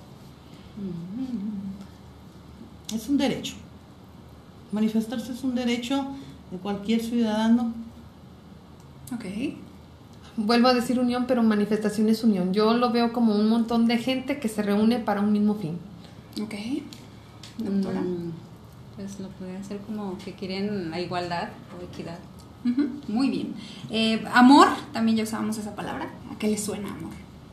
Es un derecho. Manifestarse es un derecho de cualquier ciudadano. Ok. Vuelvo a decir unión, pero manifestación es unión. Yo lo veo como un montón de gente que se reúne para un mismo fin. Ok. Doctora. Pues lo puede hacer como que quieren la igualdad o equidad. Muy bien. Amor, también ya usábamos esa palabra. ¿A qué le suena amor?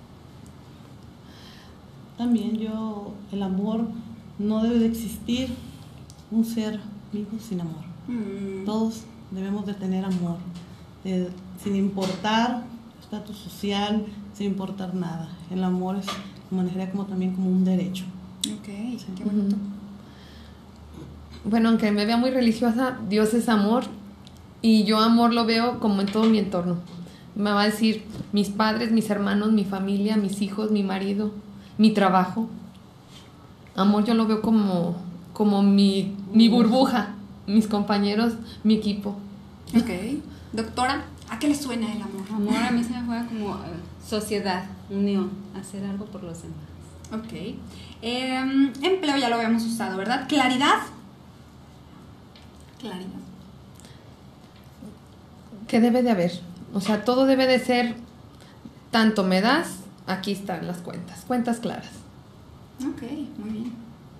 También el amor, no debe de existir un ser vivo sin amor. Todos debemos de tener amor, sin importar estatus social, sin importar nada. El amor es, manejaría también como un derecho. Ok, sí. Qué bonito. Bueno, aunque me vea muy religiosa, Dios es amor Y yo amor lo veo como en todo mi entorno. Me va a decir mis padres, mis hermanos, mi familia, mis hijos, mi marido, mi trabajo. Amor yo lo veo como mi burbuja, mis compañeros, mi equipo. Ok. Doctora, ¿a qué le suena el amor? Amor a mí se me juega como sociedad, unión, hacer algo por los demás. Ok. Empleo ya lo habíamos usado, ¿verdad? Claridad. Claridad. ¿Qué debe de haber? O sea, todo debe de ser, tanto me das, aquí están las cuentas claras. Ok, muy bien.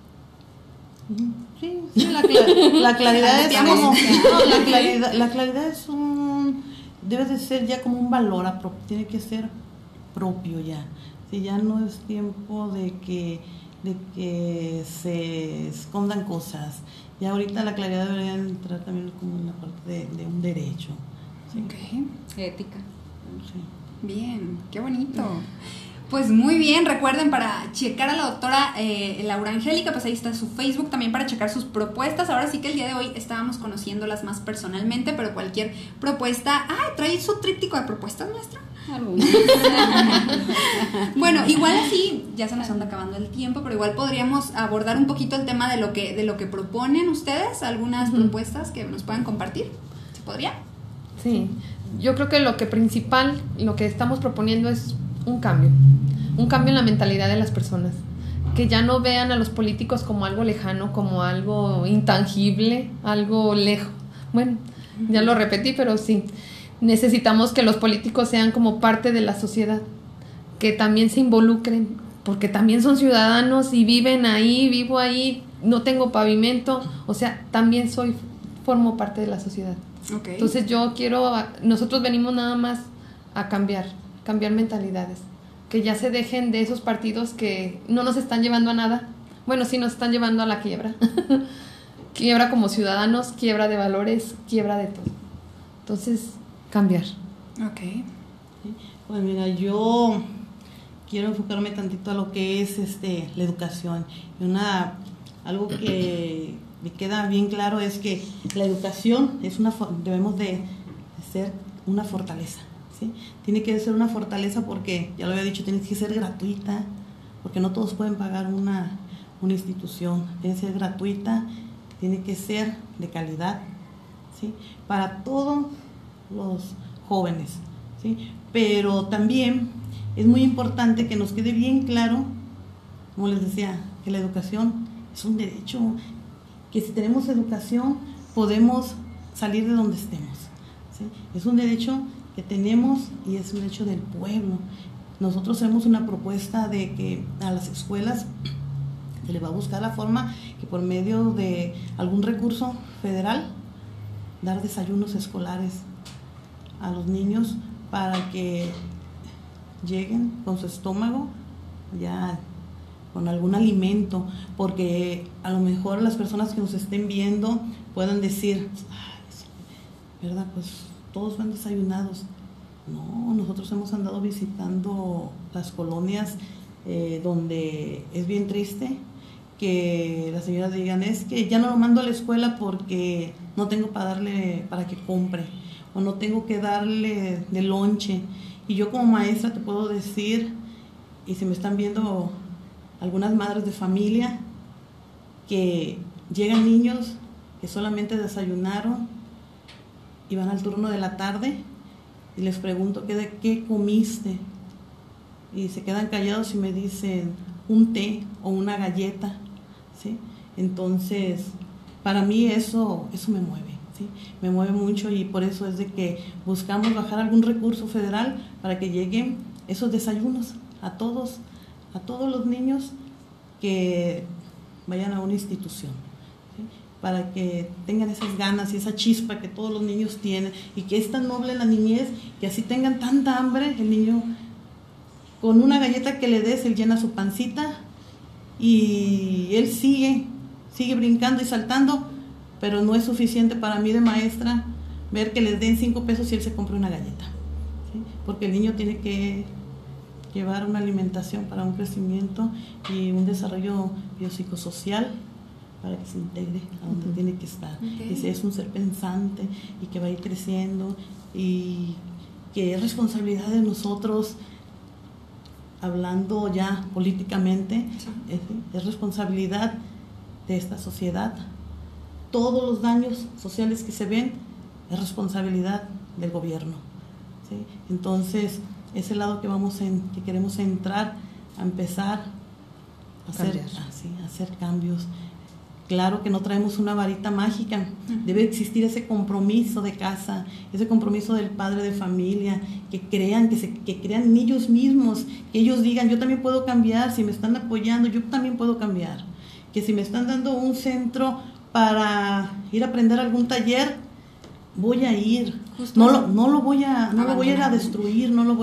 Sí, la claridad es como, no, la claridad es debe de ser ya como un valor, tiene que ser propio ya. Si ya no es tiempo de que se escondan cosas. Ya ahorita la claridad debería entrar también como una parte de un derecho. ¿Sí? Ok. Ética. Sí. Bien, qué bonito. Pues muy bien, recuerden para checar a la doctora Laura Angélica, pues ahí está su Facebook también para checar sus propuestas. Ahora sí que el día de hoy estábamos conociéndolas más personalmente, pero cualquier propuesta... ¿trae su tríptico de propuestas, maestra? Algunas. Bueno, igual así, ya se nos anda acabando el tiempo, pero igual podríamos abordar un poquito el tema de lo que proponen ustedes, algunas propuestas que nos puedan compartir. ¿Se podría? Sí, yo creo que lo que estamos proponiendo es un cambio en la mentalidad de las personas, que ya no vean a los políticos como algo lejano, como algo intangible, algo lejos. Bueno, ya lo repetí, pero sí, necesitamos que los políticos sean como parte de la sociedad, que también se involucren, porque también son ciudadanos y viven ahí, vivo ahí, no tengo pavimento, o sea, también formo parte de la sociedad. Okay. Entonces nosotros venimos nada más a cambiar mentalidades, que ya se dejen de esos partidos que no nos están llevando a nada. Bueno, sí nos están llevando a la quiebra. Quiebra como ciudadanos, quiebra de valores, quiebra de todo. Entonces, cambiar. Ok. Pues mira, yo quiero enfocarme tantito a lo que es la educación. Y algo que me queda bien claro es que la educación debemos de ser una fortaleza. ¿Sí? Tiene que ser una fortaleza porque, ya lo había dicho, tiene que ser gratuita, porque no todos pueden pagar una institución. Tiene que ser gratuita, tiene que ser de calidad, ¿sí? Para todos los jóvenes, ¿sí? Pero también es muy importante que nos quede bien claro, como les decía, que la educación es un derecho, que si tenemos educación podemos salir de donde estemos, ¿sí? Es un derecho que tenemos y es un derecho del pueblo. Nosotros hacemos una propuesta de que a las escuelas se le va a buscar la forma que por medio de algún recurso federal dar desayunos escolares a los niños para que lleguen con su estómago ya con algún alimento, porque a lo mejor las personas que nos estén viendo puedan decir, ¿verdad? Pues todos van desayunados. No, nosotros hemos andado visitando las colonias donde es bien triste que las señoras digan, es que ya no lo mando a la escuela porque no tengo para darle para que compre, o no tengo que darle de lonche. Y yo como maestra te puedo decir, y si me están viendo algunas madres de familia, que llegan niños que solamente desayunaron y van al turno de la tarde y les pregunto, ¿qué comiste? Y se quedan callados y me dicen un té o una galleta, ¿sí? Entonces, para mí eso me mueve, ¿sí? Me mueve mucho, y por eso es de que buscamos bajar algún recurso federal para que lleguen esos desayunos a todos los niños que vayan a una institución, ¿sí? Para que tengan esas ganas y esa chispa que todos los niños tienen, y que es tan noble la niñez, que así tengan tanta hambre, el niño con una galleta que le des, él llena su pancita y él sigue brincando y saltando, pero no es suficiente para mí de maestra ver que les den 5 pesos y él se compra una galleta, ¿sí? Porque el niño tiene que llevar una alimentación para un crecimiento y un desarrollo biopsicosocial para que se integre a donde tiene que estar. Ese es un ser pensante y que va a ir creciendo, y que es responsabilidad de nosotros, hablando ya políticamente, es responsabilidad de esta sociedad. Todos los daños sociales que se ven es responsabilidad del gobierno, ¿sí? Entonces, es el lado que que queremos entrar, a empezar a hacer cambios. Claro que no traemos una varita mágica, debe existir ese compromiso de casa, ese compromiso del padre de familia, que crean, que crean en ellos mismos, que ellos digan, yo también puedo cambiar, si me están apoyando, yo también puedo cambiar. Que si me están dando un centro para ir a aprender algún taller, voy a ir. No lo voy a ir a destruir, no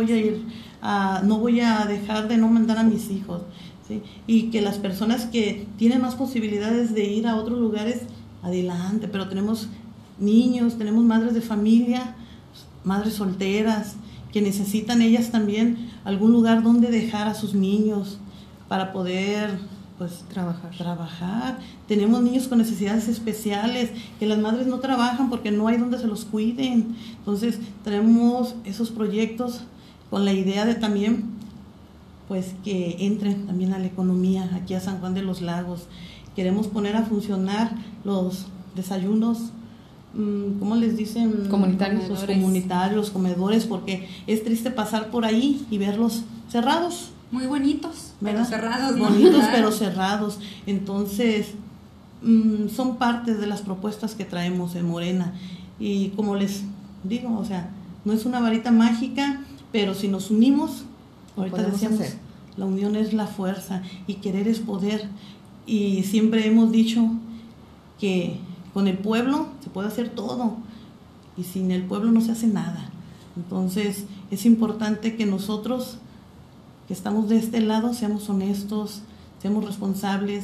voy a dejar de no mandar a mis hijos. ¿Sí? Y que las personas que tienen más posibilidades de ir a otros lugares, adelante, pero tenemos niños, tenemos madres de familia, madres solteras, que necesitan ellas también algún lugar donde dejar a sus niños para poder trabajar. Tenemos niños con necesidades especiales, que las madres no trabajan porque no hay donde se los cuiden. Entonces tenemos esos proyectos con la idea de también pues que entren también a la economía aquí a San Juan de los Lagos. Queremos poner a funcionar los desayunos, ¿cómo les dicen? Comunitarios. Los comunitarios, comedores, porque es triste pasar por ahí y verlos cerrados. Muy bonitos, ¿verdad? Pero cerrados, ¿no? Bonitos, pero cerrados. Entonces, son parte de las propuestas que traemos en Morena. Y como les digo, o sea, no es una varita mágica, pero si nos unimos, ahorita decíamos, la unión es la fuerza y querer es poder. Y siempre hemos dicho que con el pueblo se puede hacer todo y sin el pueblo no se hace nada. Entonces es importante que nosotros que estamos de este lado seamos honestos, seamos responsables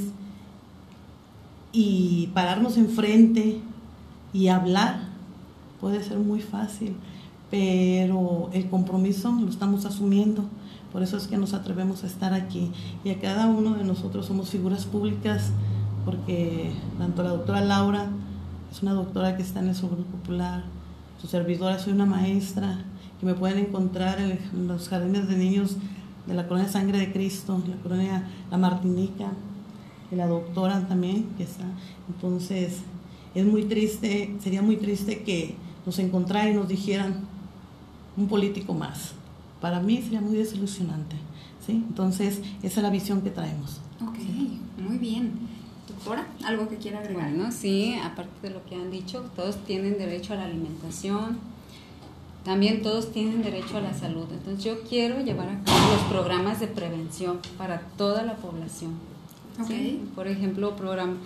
y pararnos enfrente y hablar. Puede ser muy fácil, pero el compromiso lo estamos asumiendo. Por eso es que nos atrevemos a estar aquí. Y a cada uno de nosotros somos figuras públicas, porque tanto la doctora Laura es una doctora que está en el Seguro Popular, su servidora, soy una maestra, que me pueden encontrar en los jardines de niños de la Colonia Sangre de Cristo, la Colonia La Martinica, y la doctora también que está. Entonces, es muy triste, sería muy triste que nos encontraran y nos dijeran un político más. Para mí sería muy desilusionante, ¿sí? Entonces, esa es la visión que traemos. Ok, muy bien. Doctora, ¿algo que quiera agregar? Bueno, sí, aparte de lo que han dicho, todos tienen derecho a la alimentación, también todos tienen derecho a la salud. Entonces, yo quiero llevar a cabo los programas de prevención para toda la población. Okay. ¿Sí? Por ejemplo, programas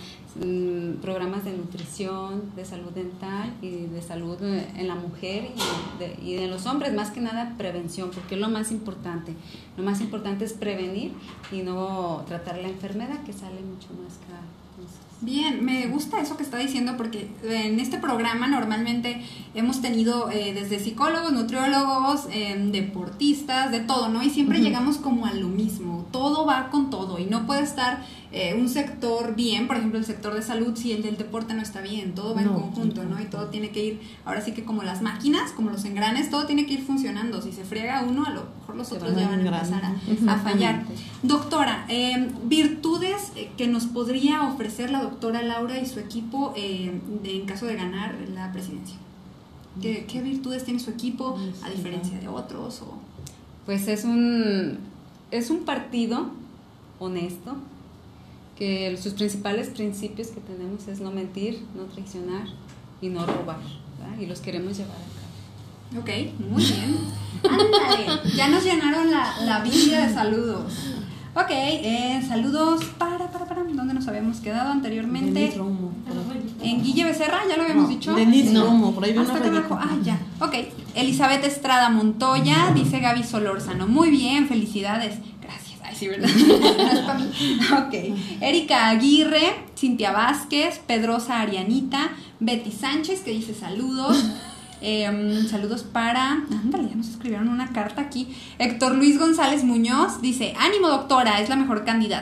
de nutrición, de salud dental y de salud en la mujer y de los hombres, más que nada prevención, porque es lo más importante. Lo más importante es prevenir y no tratar la enfermedad, que sale mucho más caro. Bien, me gusta eso que está diciendo, porque en este programa normalmente hemos tenido desde psicólogos, nutriólogos, deportistas, de todo, ¿no? Y siempre llegamos como a lo mismo, todo va con todo y no puede estar un sector bien, por ejemplo el sector de salud, si el del deporte no está bien, todo va en conjunto, ¿no? Y todo tiene que ir, ahora sí que como las máquinas, como los engranes, todo tiene que ir funcionando. Si se friega uno, a lo mejor los otros ya van a empezar a fallar. Doctora, virtudes que nos podría ofrecer la doctora Laura y su equipo en caso de ganar la presidencia. ¿Qué virtudes tiene su equipo a diferencia de otros? Pues es un partido honesto, que sus principales principios que tenemos es no mentir, no traicionar y no robar, ¿verdad? Y los queremos llevar a cabo. Ok, muy bien. Ándale, ya nos llenaron la Biblia de saludos. Ok, saludos para ¿dónde nos habíamos quedado anteriormente? Denis Romo. En Guille Becerra, ya lo habíamos dicho. Denis Romo, por ahí viene hasta acá abajo. Ya. Ok, Elizabeth Estrada Montoya, dice Gaby Solórzano. Muy bien, felicidades. Gracias. Ay, sí, ¿verdad? Ok. Erika Aguirre, Cintia Vázquez, Pedrosa Arianita, Betty Sánchez, que dice saludos. Saludos para... Ándale, ya nos escribieron una carta aquí. Héctor Luis González Muñoz dice: ánimo doctora, es la mejor candidata.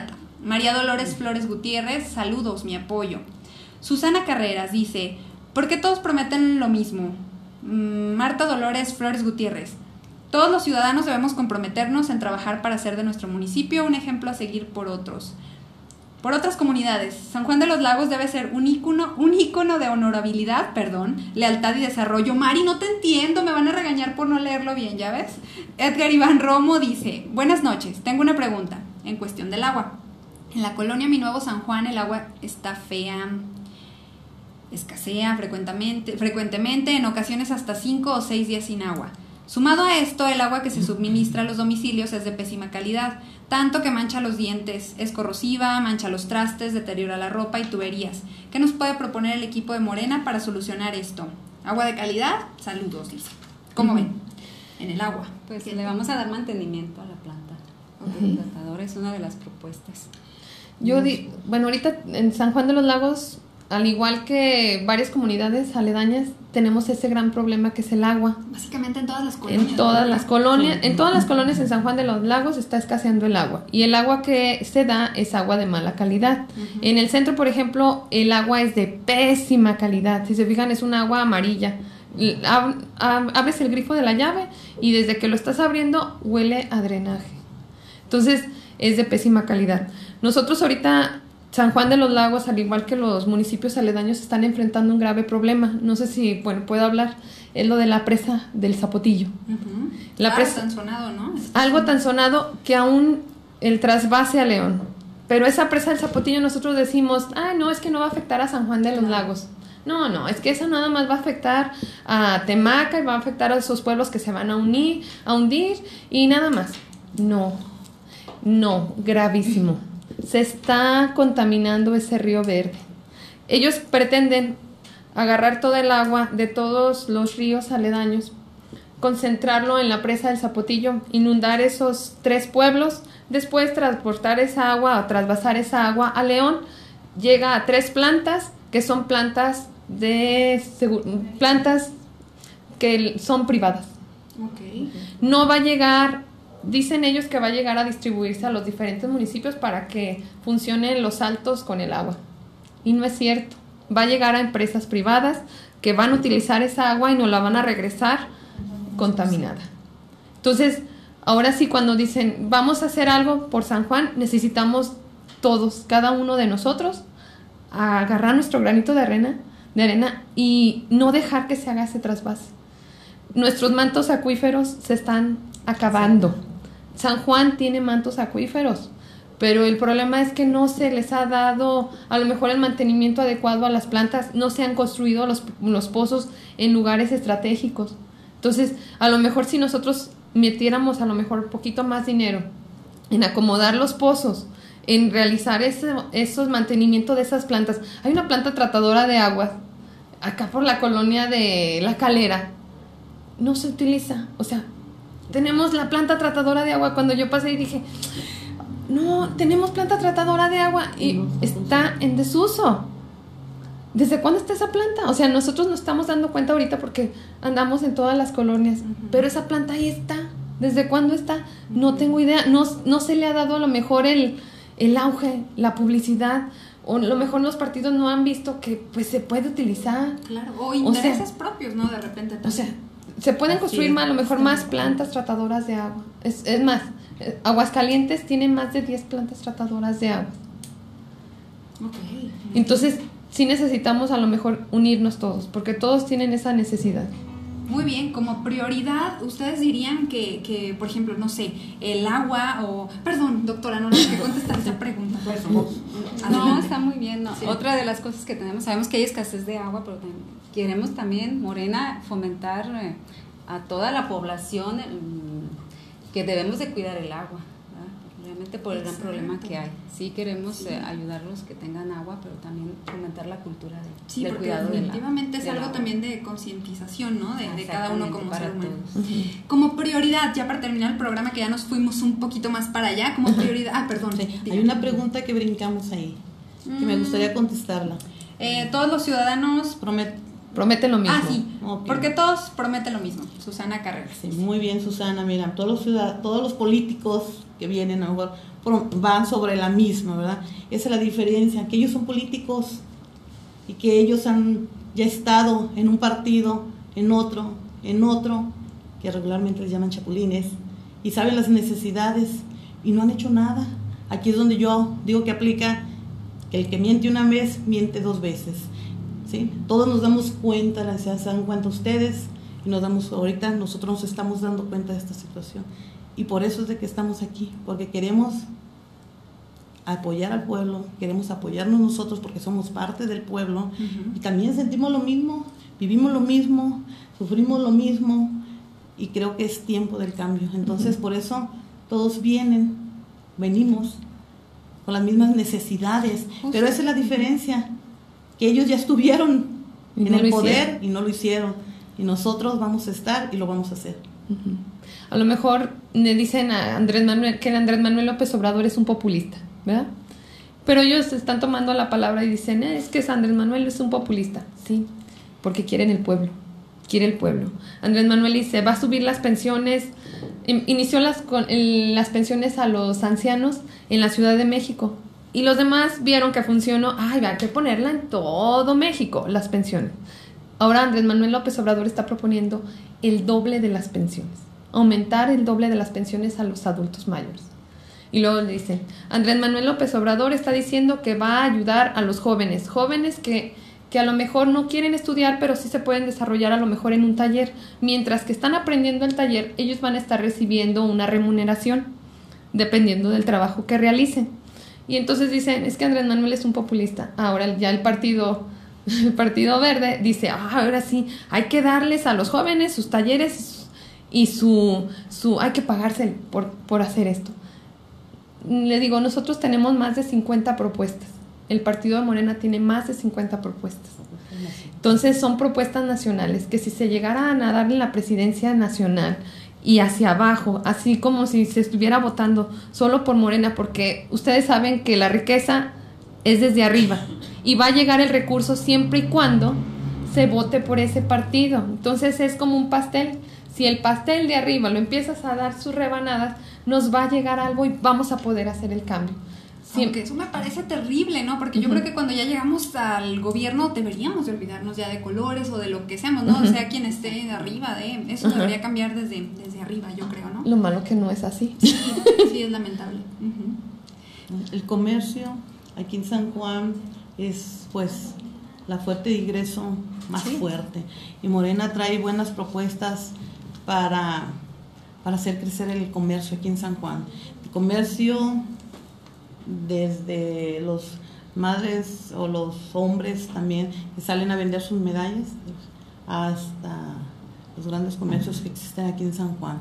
María Dolores Flores Gutiérrez, saludos, mi apoyo. Susana Carreras dice, ¿por qué todos prometen lo mismo? Marta Dolores Flores Gutiérrez, todos los ciudadanos debemos comprometernos en trabajar para hacer de nuestro municipio un ejemplo a seguir por otras comunidades. San Juan de los Lagos debe ser un ícono de honorabilidad, lealtad y desarrollo. Mari, no te entiendo, me van a regañar por no leerlo bien, ¿ya ves? Edgar Iván Romo dice, buenas noches, tengo una pregunta en cuestión del agua. En la colonia Mi Nuevo San Juan el agua está fea, escasea frecuentemente, en ocasiones hasta 5 o 6 días sin agua. Sumado a esto, el agua que se suministra a los domicilios es de pésima calidad, tanto que mancha los dientes, es corrosiva, mancha los trastes, deteriora la ropa y tuberías. ¿Qué nos puede proponer el equipo de Morena para solucionar esto? ¿Agua de calidad? Saludos, dice. ¿Cómo ven? En el agua. Pues le vamos a dar mantenimiento a la planta. El tratador es una de las propuestas. Ahorita en San Juan de los Lagos, al igual que varias comunidades aledañas, tenemos ese gran problema que es el agua. Básicamente en todas las colonias. En todas las colonias en San Juan de los Lagos está escaseando el agua. Y el agua que se da es agua de mala calidad. En el centro, por ejemplo, el agua es de pésima calidad. Si se fijan, es un agua amarilla. Abres el grifo de la llave y desde que lo estás abriendo huele a drenaje. Entonces, es de pésima calidad. Nosotros ahorita, San Juan de los Lagos, al igual que los municipios aledaños, están enfrentando un grave problema. No sé si, puedo hablar, es lo de la presa del Zapotillo. La presa, tan sonado, ¿no? Algo tan sonado que aún el trasvase a León. Pero esa presa del Zapotillo nosotros decimos, no, es que no va a afectar a San Juan de los Lagos. No, es que eso nada más va a afectar a Temaca y va a afectar a esos pueblos que se van a hundir y nada más. No, gravísimo. Se está contaminando ese río verde. Ellos pretenden agarrar toda el agua de todos los ríos aledaños, concentrarlo en la presa del Zapotillo, inundar esos 3 pueblos, después transportar esa agua o trasvasar esa agua a León. Llega a 3 plantas que son plantas que son privadas. No va a llegar. Dicen ellos que va a llegar a distribuirse a los diferentes municipios para que funcionen los altos con el agua. Y no es cierto. Va a llegar a empresas privadas que van a utilizar esa agua y nos la van a regresar contaminada. Entonces, ahora sí, cuando dicen vamos a hacer algo por San Juan, necesitamos todos, cada uno de nosotros, a agarrar nuestro granito de arena y no dejar que se haga ese trasvase. Nuestros mantos acuíferos se están acabando. San Juan tiene mantos acuíferos, pero el problema es que no se les ha dado a lo mejor el mantenimiento adecuado a las plantas, no se han construido los pozos en lugares estratégicos. Entonces, a lo mejor si nosotros metiéramos a lo mejor un poquito más dinero en acomodar los pozos, en realizar esos mantenimientos de esas plantas. Hay una planta tratadora de aguas acá por la colonia de La Calera, no se utiliza, o sea, tenemos la planta tratadora de agua. Cuando yo pasé y dije, no, tenemos planta tratadora de agua y está en desuso. ¿Desde cuándo está esa planta? O sea, nosotros nos estamos dando cuenta ahorita porque andamos en todas las colonias, pero esa planta ahí está. ¿Desde cuándo está? No tengo idea. No se le ha dado a lo mejor el auge, la publicidad, o a lo mejor los partidos no han visto que pues se puede utilizar. Claro, o intereses propios, ¿no? De repente también. O sea, se pueden construir a lo mejor más plantas tratadoras de agua. Es más, Aguascalientes tiene más de 10 plantas tratadoras de agua. Entonces, sí necesitamos a lo mejor unirnos todos, porque todos tienen esa necesidad. Muy bien, como prioridad, ¿ustedes dirían que por ejemplo, no sé, el agua o... Perdón, doctora, no que contestar esa pregunta, por favor. No, está muy bien. No. Sí. Otra de las cosas que tenemos, sabemos que hay escasez de agua, pero queremos también, Morena, fomentar a toda la población que debemos de cuidar el agua, ¿verdad? Realmente por el gran problema que hay. Sí queremos ayudar a los que tengan agua, pero también fomentar la cultura del cuidado del agua. Definitivamente es algo también de concientización, ¿no? De cada uno como ser humano. Como prioridad, ya para terminar el programa, que ya nos fuimos un poquito más para allá, como prioridad... perdón. Sí, hay una pregunta que brincamos ahí, que me gustaría contestarla. Todos los ciudadanos Prometen lo mismo. Ah, sí, Ok. porque todos prometen lo mismo. Susana Carreras. Sí, muy bien, Susana. Mira, todos los políticos que vienen a jugar van sobre la misma, ¿verdad? Esa es la diferencia, que ellos son políticos y que ellos han ya estado en un partido, en otro, que regularmente les llaman chapulines, y saben las necesidades y no han hecho nada. Aquí es donde yo digo que aplica que el que miente una vez, miente 2 veces. ¿Sí? Todos nos damos cuenta, se dan cuenta ustedes, y ahorita nosotros nos estamos dando cuenta de esta situación. Y por eso es de que estamos aquí, porque queremos apoyar al pueblo, queremos apoyarnos nosotros porque somos parte del pueblo, y también sentimos lo mismo, vivimos lo mismo, sufrimos lo mismo, y creo que es tiempo del cambio. Entonces por eso todos venimos con las mismas necesidades, pero esa es la diferencia, que ellos ya estuvieron en el poder y no lo hicieron, y nosotros vamos a estar y lo vamos a hacer. A lo mejor le dicen a Andrés Manuel que Andrés Manuel López Obrador es un populista, ¿verdad? Pero ellos están tomando la palabra y dicen, es que Andrés Manuel es un populista. Sí, porque quiere el pueblo. Andrés Manuel dice, va a subir las pensiones, inició las pensiones a los ancianos en la Ciudad de México. Y los demás vieron que funcionó, hay que ponerla en todo México, las pensiones. Ahora Andrés Manuel López Obrador está proponiendo el doble de las pensiones, aumentar el doble de las pensiones a los adultos mayores. Y luego le dicen, Andrés Manuel López Obrador está diciendo que va a ayudar a los jóvenes que a lo mejor no quieren estudiar, pero sí se pueden desarrollar a lo mejor en un taller. Mientras que están aprendiendo el taller, ellos van a estar recibiendo una remuneración, dependiendo del trabajo que realicen. Y entonces dicen, es que Andrés Manuel es un populista. Ahora ya el Partido Verde dice, ahora sí, hay que darles a los jóvenes sus talleres y hay que pagarse por hacer esto. Le digo, nosotros tenemos más de 50 propuestas. El partido de Morena tiene más de 50 propuestas. Entonces son propuestas nacionales que si se llegaran a darle la presidencia nacional y hacia abajo, así como si se estuviera votando solo por Morena, porque ustedes saben que la riqueza es desde arriba y va a llegar el recurso siempre y cuando se vote por ese partido. Entonces es como un pastel. Si el pastel de arriba lo empiezas a dar sus rebanadas, nos va a llegar algo y vamos a poder hacer el cambio. Aunque eso me parece terrible, ¿no? Porque yo creo que cuando ya llegamos al gobierno deberíamos de olvidarnos ya de colores o de lo que seamos, ¿no? O sea, quien esté de arriba eso debería cambiar desde arriba, yo creo, ¿no? Lo malo que no es así. Sí, es lamentable. El comercio aquí en San Juan es pues la fuente de ingreso más fuerte, y Morena trae buenas propuestas para hacer crecer el comercio aquí en San Juan. El comercio desde los madres o los hombres también que salen a vender sus medallas hasta los grandes comercios que existen aquí en San Juan.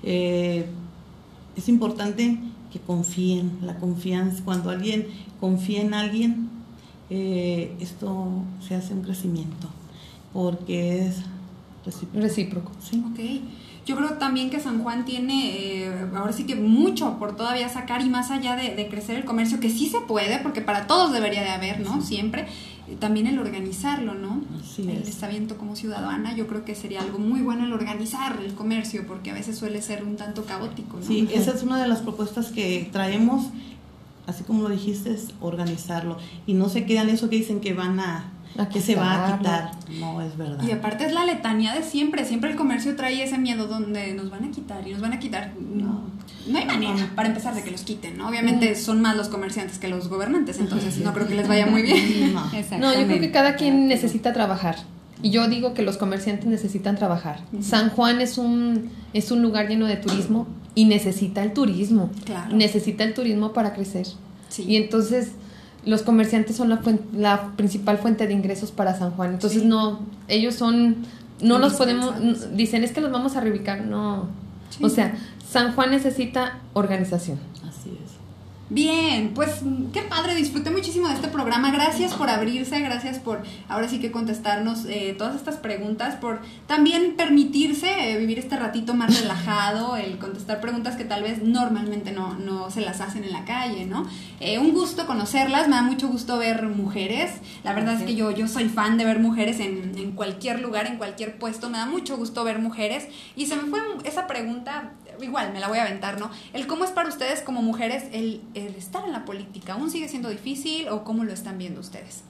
Es importante que confíen, la confianza, cuando alguien confía en alguien, esto se hace un crecimiento porque es recíproco. Sí. Ok. Yo creo también que San Juan tiene ahora sí que mucho por todavía sacar, y más allá de crecer el comercio, que sí se puede, porque para todos debería de haber, ¿no? Siempre. También el organizarlo, ¿no? Así el es. destaviento como ciudadana, yo creo que sería algo muy bueno el organizar el comercio, porque a veces suele ser un tanto caótico, ¿no? Sí, esa es una de las propuestas que traemos, así como lo dijiste, es organizarlo. Y no se quedan eso que dicen que que se va a quitar. No, es verdad. Y aparte es la letanía de siempre el comercio trae ese miedo donde nos van a quitar y nos van a quitar. No hay manera, para empezar, de que los quiten, ¿no? Obviamente son más los comerciantes que los gobernantes, entonces no creo que les vaya muy bien. No, yo creo que cada quien necesita trabajar. Y yo digo que los comerciantes necesitan trabajar. San Juan es un lugar lleno de turismo y necesita el turismo. Claro. Necesita el turismo para crecer. Sí. Y entonces los comerciantes son la principal fuente de ingresos para San Juan. Entonces ellos no los podemos, dicen, es que los vamos a reubicar. No. Sí. O sea, San Juan necesita organización. Así es. Bien, pues qué padre, disfruté muchísimo de este programa. Gracias por abrirse, gracias por ahora sí que contestarnos todas estas preguntas, por también permitirse vivir este ratito más relajado, el contestar preguntas que tal vez normalmente no se las hacen en la calle, ¿no? Un gusto conocerlas, me da mucho gusto ver mujeres. La verdad es que yo soy fan de ver mujeres en cualquier lugar, en cualquier puesto, me da mucho gusto ver mujeres. Y se me fue esa pregunta, igual me la voy a aventar, ¿no? El cómo es para ustedes como mujeres el estar en la política, ¿aún sigue siendo difícil o cómo lo están viendo ustedes?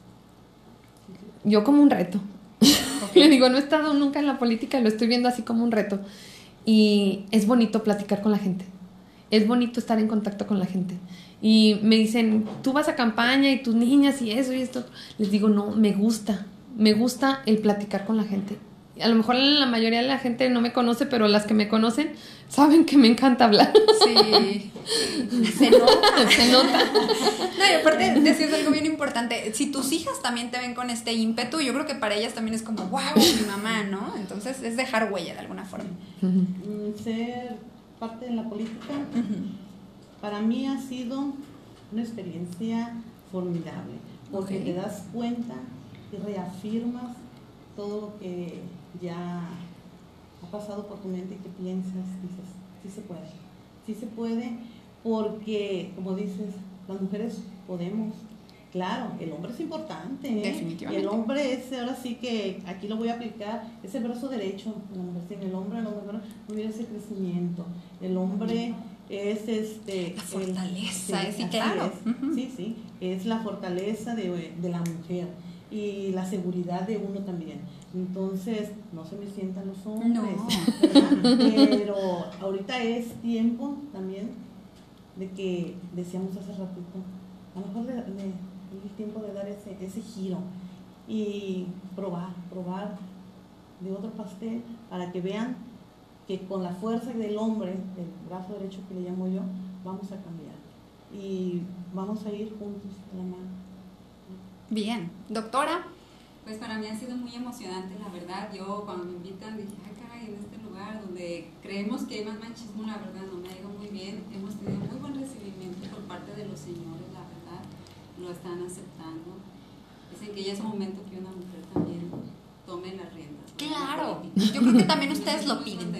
Yo como un reto. Okay. Le digo, no he estado nunca en la política y lo estoy viendo así como un reto. Y es bonito platicar con la gente. Es bonito estar en contacto con la gente. Y me dicen, tú vas a campaña y tus niñas y eso y esto. Les digo, no, me gusta el platicar con la gente. A lo mejor la mayoría de la gente no me conoce, pero las que me conocen saben que me encanta hablar. Sí, se nota. No, y aparte decías algo bien importante. Si tus hijas también te ven con este ímpetu, yo creo que para ellas también es como, wow, mi mamá, ¿no? Entonces es dejar huella de alguna forma. Ser parte de la política, para mí ha sido una experiencia formidable, porque te das cuenta y reafirmas todo lo que ya ha pasado por tu mente y que piensas, dices, sí se puede, porque como dices, las mujeres podemos. Claro, el hombre es importante, definitivamente. El hombre es, ahora sí que aquí lo voy a aplicar, es el brazo derecho de la mujer. Sin el hombre no hubiera ese crecimiento. El hombre es la fortaleza, sí, claro. Sí, es la fortaleza de la mujer y la seguridad de uno también. Entonces, no se me sientan los hombres, ¿verdad? Pero ahorita es tiempo también de que decíamos hace ratito, a lo mejor es tiempo de dar ese giro y probar de otro pastel para que vean que con la fuerza del hombre, del brazo derecho que le llamo yo, vamos a cambiar y vamos a ir juntos de la mano. Bien, doctora. Pues para mí ha sido muy emocionante, la verdad. Yo cuando me invitan dije, caray, en este lugar donde creemos que hay más machismo, la verdad no me ha ido muy bien. Hemos tenido muy buen recibimiento por parte de los señores, la verdad, lo están aceptando. Dicen que ya es un momento que una mujer también tome las riendas. Claro, yo creo que también ustedes lo piden.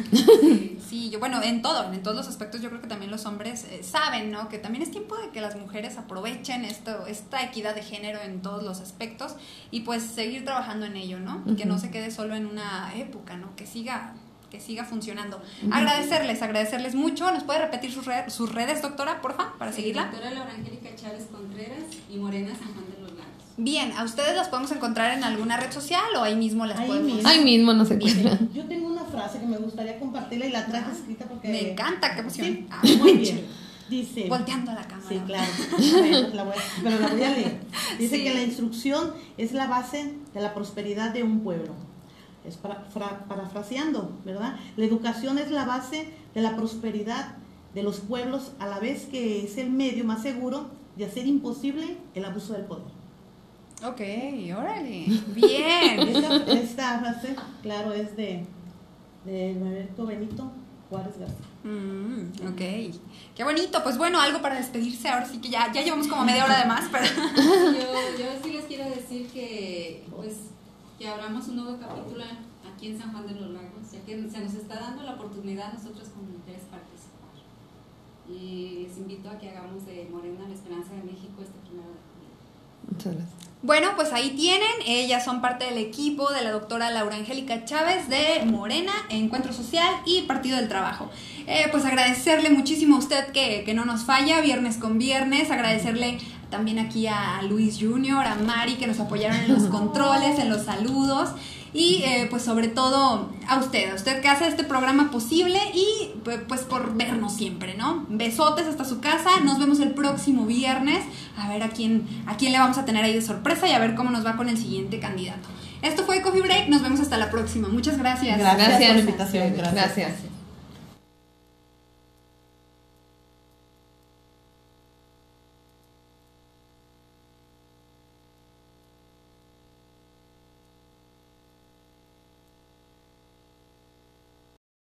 Sí, yo, bueno, en todos los aspectos yo creo que también los hombres saben, ¿no? Que también es tiempo de que las mujeres aprovechen esta equidad de género en todos los aspectos y pues seguir trabajando en ello, ¿no? Que no se quede solo en una época, ¿no? Que siga funcionando. Agradecerles mucho. ¿Nos puede repetir sus redes, doctora, porfa, para seguirla? Doctora Laura Angélica Chávez Contreras y Morena San Juan de los Lagos. Bien, ¿a ustedes las podemos encontrar en alguna red social o ahí mismo las podemos? Ahí mismo no se encuentran. Yo tengo una frase que me gustaría compartirla y la traje escrita porque... Me encanta, qué emoción. Sí, muy bien. Dice... Volteando a la cámara. Sí, claro. Pero la voy a leer. Dice que la instrucción es la base de la prosperidad de un pueblo. Es parafraseando, ¿verdad? La educación es la base de la prosperidad de los pueblos, a la vez que es el medio más seguro de hacer imposible el abuso del poder. Ok, órale, bien. Esta frase, claro, es de Alberto Benito Juárez García. Ok, qué bonito. Pues bueno, algo para despedirse. Ahora sí que ya llevamos como media hora de más, pero... Yo sí les quiero decir que pues que abramos un nuevo capítulo aquí en San Juan de los Lagos, ya que se nos está dando la oportunidad a nosotros como mujeres participar. Y les invito a que hagamos de Morena la Esperanza de México este 1 de julio. Muchas gracias. Bueno, pues ahí tienen, ellas son parte del equipo de la doctora Laura Angélica Chávez de Morena, Encuentro Social y Partido del Trabajo. Pues agradecerle muchísimo a usted que no nos falla, viernes con viernes, agradecerle también aquí a Luis Junior, a Mari, que nos apoyaron en los controles, en los saludos. Y pues sobre todo a usted que hace este programa posible y pues por vernos siempre, ¿no? Besotes hasta su casa, nos vemos el próximo viernes, a ver a quién le vamos a tener ahí de sorpresa y a ver cómo nos va con el siguiente candidato. Esto fue Coffee Break, nos vemos hasta la próxima, muchas gracias. Gracias por la invitación. Gracias.